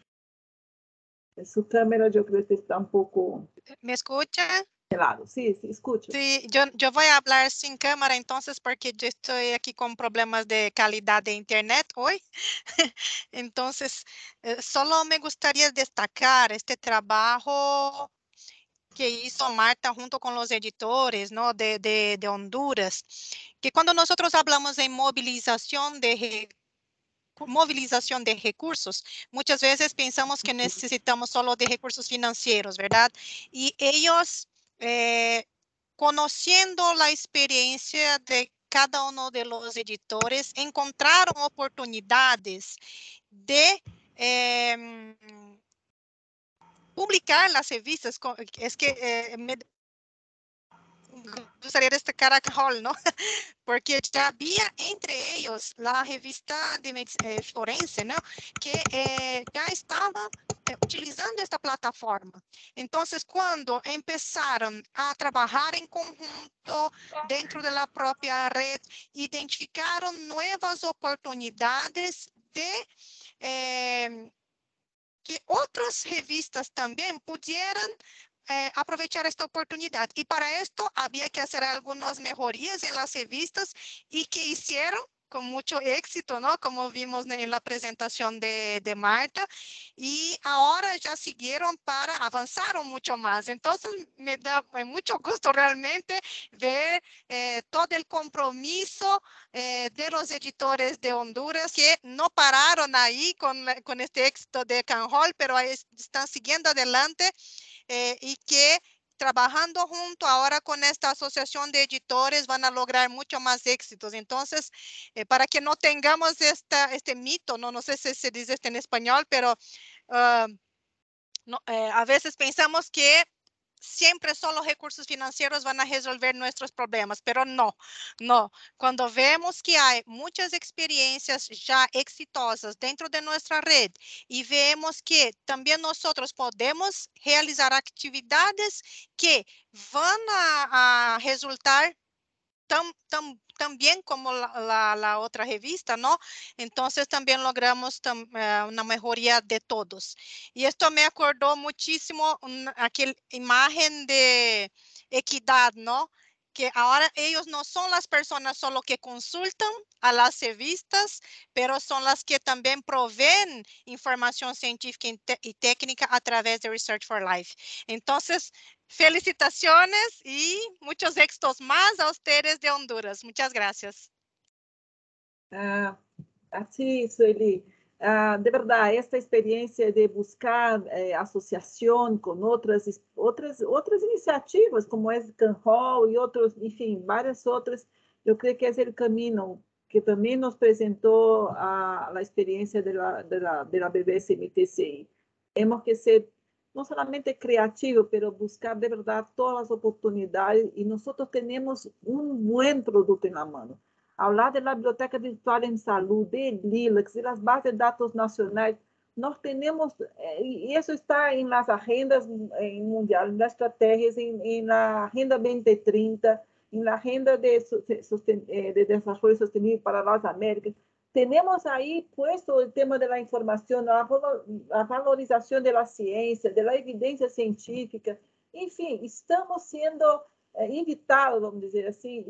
Su cámara yo creo que está un poco... ¿Me escuchan? Claro, sí, sí, escucho. Sí, yo voy a hablar sin cámara entonces porque yo estoy aquí con problemas de calidad de internet hoy. Entonces, solo me gustaría destacar este trabajo que hizo Marta junto con los editores, ¿no?, de Honduras, que cuando nosotros hablamos de movilización de recursos, muchas veces pensamos que necesitamos solo de recursos financieros, ¿verdad? Y ellos, conociendo la experiencia de cada uno de los editores, encontraron oportunidades de publicar en las revistas. Es que me gustaría destacar a Carol, ¿no? Porque ya había entre ellos la revista de forense, ¿no?, que ya estaba utilizando esta plataforma. Entonces, cuando empezaron a trabajar en conjunto dentro de la propia red, identificaron nuevas oportunidades de que otras revistas también pudieran aprovechar esta oportunidad. Y para esto había que hacer algunas mejorías en las revistas y que hicieron con mucho éxito, ¿no?, como vimos en la presentación de Marta, y ahora ya siguieron para avanzaron mucho más. Entonces me da mucho gusto realmente ver todo el compromiso de los editores de Honduras, que no pararon ahí con este éxito de Canjol, pero ahí están siguiendo adelante, y que trabajando junto ahora con esta asociación de editores van a lograr mucho más éxitos. Entonces, para que no tengamos este mito, no sé si se dice en español, pero a veces pensamos que siempre solo recursos financieros van a resolver nuestros problemas, pero no. Cuando vemos que hay muchas experiencias ya exitosas dentro de nuestra red y vemos que también nosotros podemos realizar actividades que van a resultar tan bien como la otra revista, ¿no? Entonces también logramos una mejoría de todos. Y esto me acordó muchísimo aquella imagen de equidad, ¿no? Que ahora ellos no son las personas solo que consultan a las revistas, pero son las que también proveen información científica y técnica a través de Research for Life. Entonces, felicitaciones y muchos éxitos más a ustedes de Honduras. Muchas gracias. Así, Sueli. De verdad, esta experiencia de buscar asociación con otras iniciativas, como es Canhol y otros, en fin, varias otras, yo creo que es el camino que también nos presentó la experiencia de la BBS-MTCI. Hemos que ser no solamente creativos, pero buscar de verdad todas las oportunidades, y nosotros tenemos un buen producto en la mano. Hablar de la Biblioteca Virtual en Salud, de LILAC, de las bases de datos nacionales, nos tenemos, y eso está en las agendas mundiales, en las estrategias, en la Agenda 2030, en la Agenda de Desarrollo Sostenible para las Américas. Tenemos ahí puesto el tema de la información, la valorización de la ciencia, de la evidencia científica. En fin, estamos siendo invitados, vamos dizer assim,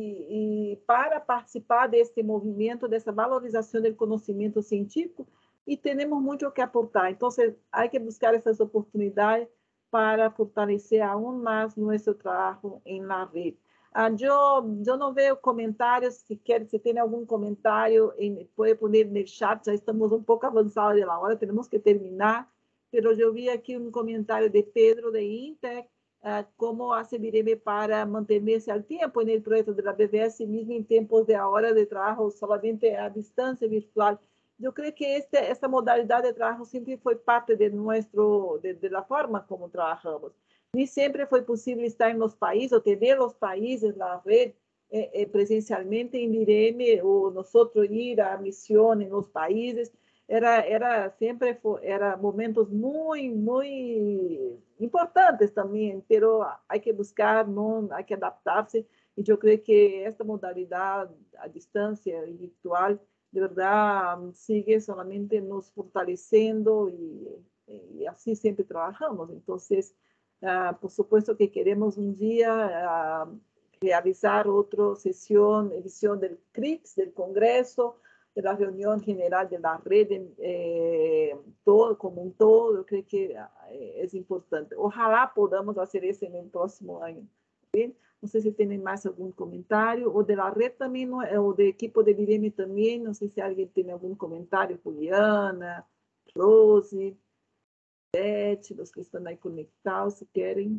e para participar desse movimento, dessa valorização do conhecimento científico, e temos muito que aportar. Então, há que buscar essas oportunidades para fortalecer aún mais nosso trabalho na rede. Eu não vejo comentários, se tem algum comentário, pode pôr no chat, já estamos um pouco avançados da hora, temos que terminar, mas eu vi aqui um comentário de Pedro, de Intec, cómo hace BIREME para mantenerse al tiempo en el proyecto de la BBS, mismo en tiempos de ahora de trabajo solamente a distancia virtual. Yo creo que esta modalidad de trabajo siempre fue parte de la forma como trabajamos. Ni siempre fue posible estar en los países o tener los países, la red presencialmente en BIREME, o nosotros ir a misión en los países. Siempre era momentos muy, muy importantes también, pero hay que buscar, no hay que adaptarse, y yo creo que esta modalidad a distancia y virtual de verdad sigue solamente nos fortaleciendo, y así siempre trabajamos. Entonces, por supuesto que queremos un día realizar otra edición del CRIX, del Congreso, de la reunión general de la red, todo, como un todo. Yo creo que es importante. Ojalá podamos hacer eso en el próximo año. ¿Bien? No sé si tienen más algún comentario, o de la red también, ¿no? O de equipo de BIREME también. No sé si alguien tiene algún comentario. Juliana, Rosy, Beth, los que están ahí conectados, si quieren.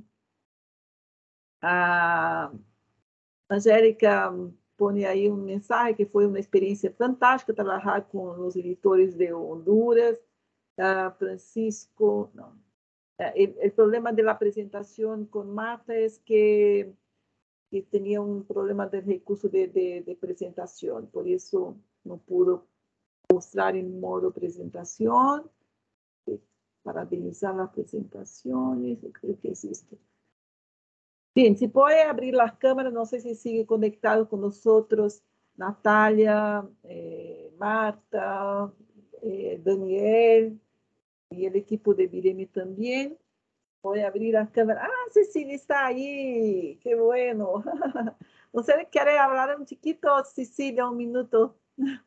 Angélica pone aí um mensagem que foi uma experiência fantástica trabalhar com os editores de Honduras. Francisco, não. O problema da apresentação com Marta é que tinha um problema de recurso de apresentação, por isso não pude mostrar em modo apresentação. Parabenizar as apresentações, eu creio que existe. Bien, si puede abrir las cámaras, no sé si sigue conectado con nosotros Natalia, Marta, Daniel y el equipo de BIREME también. Voy a abrir las cámaras. Cecilia está ahí, qué bueno. No sé, ¿quiere hablar un chiquito, Cecilia, un minuto?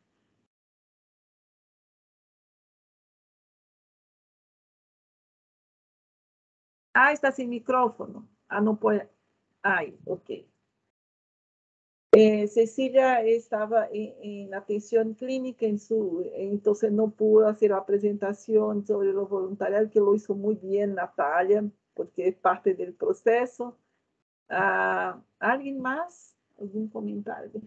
Está sin micrófono. No puede. Ok. Cecilia estaba en atención clínica, entonces no pudo hacer la presentación sobre lo voluntariado, que lo hizo muy bien Natalia, porque es parte del proceso. ¿Alguien más? ¿Algún comentario?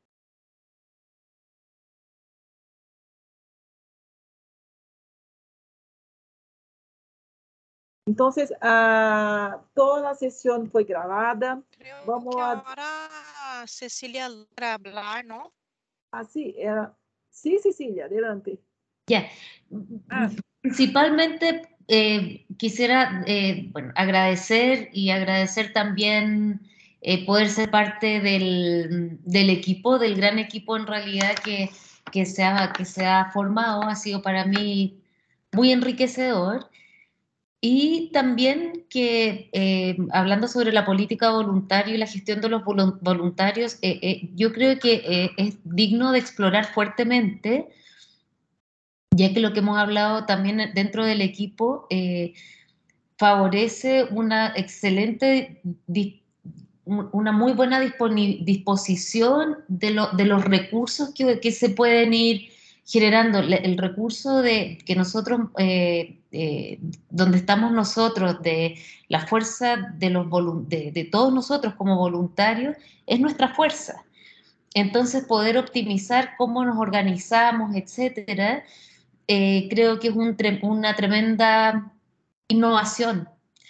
Entonces, toda la sesión fue grabada. Creo Vamos que a... ahora Cecilia logra hablar, ¿no? Sí, sí, Cecilia, adelante. Ya. Principalmente quisiera agradecer también poder ser parte del equipo, del gran equipo en realidad que se ha formado. Ha sido para mí muy enriquecedor. Y también que, hablando sobre la política voluntaria y la gestión de los voluntarios, yo creo que es digno de explorar fuertemente, ya que lo que hemos hablado también dentro del equipo favorece una excelente una muy buena disposición de los recursos que se pueden ir generando. El recurso que nosotros, donde estamos nosotros, de la fuerza de todos nosotros como voluntarios, es nuestra fuerza. Entonces, poder optimizar cómo nos organizamos, etcétera, creo que es una tremenda innovación.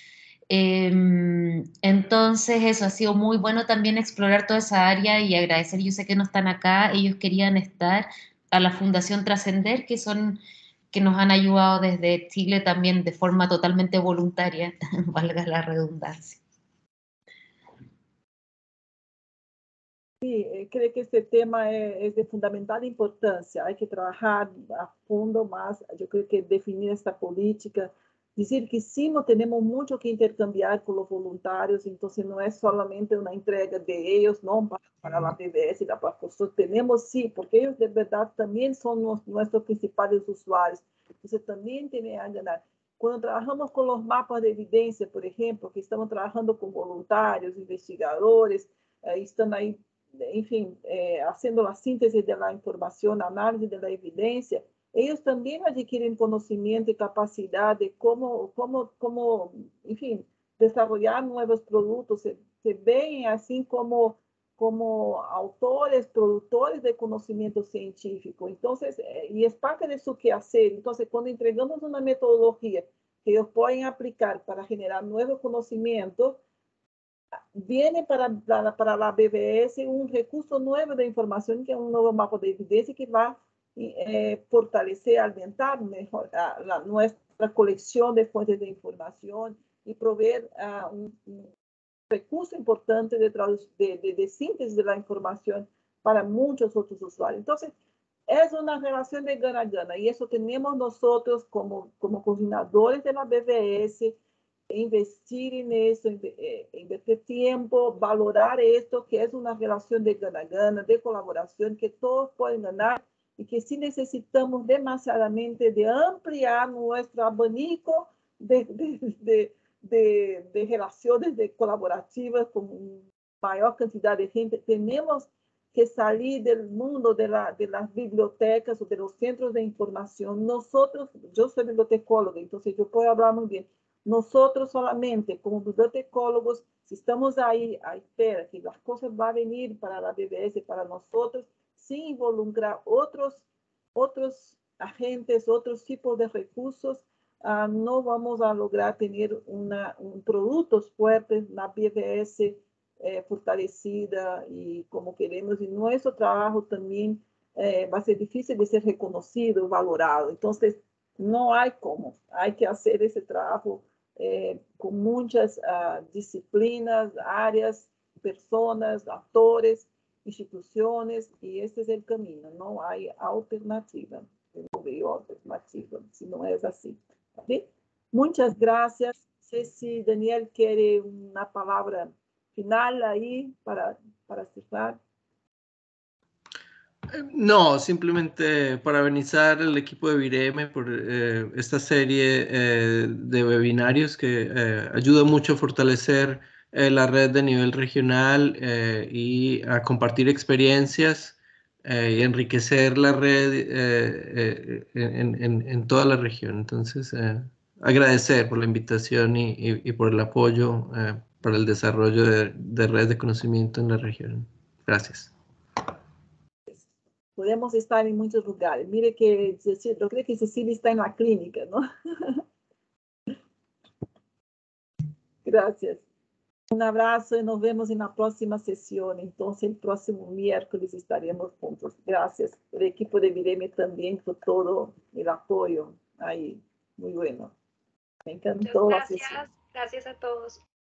Entonces eso ha sido muy bueno también explorar toda esa área y agradecer, yo sé que no están acá, ellos querían estar, a la Fundación Trascender, que nos han ayudado desde Chile también de forma totalmente voluntaria, valga la redundancia. Sí, creo que este tema es de fundamental importancia. Hay que trabajar a fondo más. Yo creo que definir esta política, decir que sí, no tenemos mucho que intercambiar con los voluntarios, entonces no es solamente una entrega de ellos, no para la BBS y la Parcosur. Tenemos sí, porque ellos de verdad también son nuestros principales usuarios. Entonces también tienen a ganar. Cuando trabajamos con los mapas de evidencia, por ejemplo, que estamos trabajando con voluntarios, investigadores, están ahí, enfim, haciendo la síntesis de la información, análisis de la evidencia, ellos también adquieren conocimiento y capacidad de cómo enfim, desarrollar nuevos productos, se ven así como autores, productores de conocimiento científico. Entonces, y es parte de su quehacer. Entonces, cuando entregamos una metodología que ellos pueden aplicar para generar nuevos conocimientos, viene para la BBS un recurso nuevo de información, que es un nuevo mapa de evidencia que va a fortalecer, aumentar mejor nuestra colección de fuentes de información y proveer un recurso importante de síntesis de la información para muchos otros usuarios. Entonces, es una relación de gana-gana y eso tenemos nosotros como coordinadores de la BBS, investir en eso, invertir tiempo, valorar esto, que es una relación de gana-gana, de colaboración, que todos pueden ganar y que sí necesitamos demasiadamente de ampliar nuestro abanico de relaciones colaborativas con mayor cantidad de gente. Tenemos que salir del mundo de las bibliotecas o de los centros de información. Nosotros, yo soy bibliotecóloga, entonces yo puedo hablar muy bien. Nosotros solamente, como bibliotecólogos, si estamos ahí a espera que las cosas van a venir para la BBS, para nosotros, sin involucrar otros agentes, otros tipos de recursos, no vamos a lograr tener productos fuertes, una BBS fortalecida y como queremos. Y nuestro trabajo también va a ser difícil de ser reconocido, valorado. Entonces, no hay cómo. Hay que hacer ese trabajo con muchas disciplinas, áreas, personas, actores, instituciones, y este es el camino. No hay alternativa. No veo alternativa, si no es así. ¿Sí? Muchas gracias. No sé si Daniel quiere una palabra final ahí para cerrar. No, simplemente parabenizar al equipo de Vireme por esta serie de webinarios que ayuda mucho a fortalecer la red de nivel regional y a compartir experiencias y enriquecer la red en toda la región. Entonces, agradecer por la invitación y por el apoyo para el desarrollo de redes de conocimiento en la región. Gracias. Podemos estar en muchos lugares. Mire que yo creo que Cecilia está en la clínica, ¿no? Gracias. Un abrazo y nos vemos en la próxima sesión. Entonces, el próximo miércoles estaremos juntos. Gracias. El equipo de Vireme también por todo el apoyo ahí. Muy bueno. Me encantó la sesión. Gracias a todos.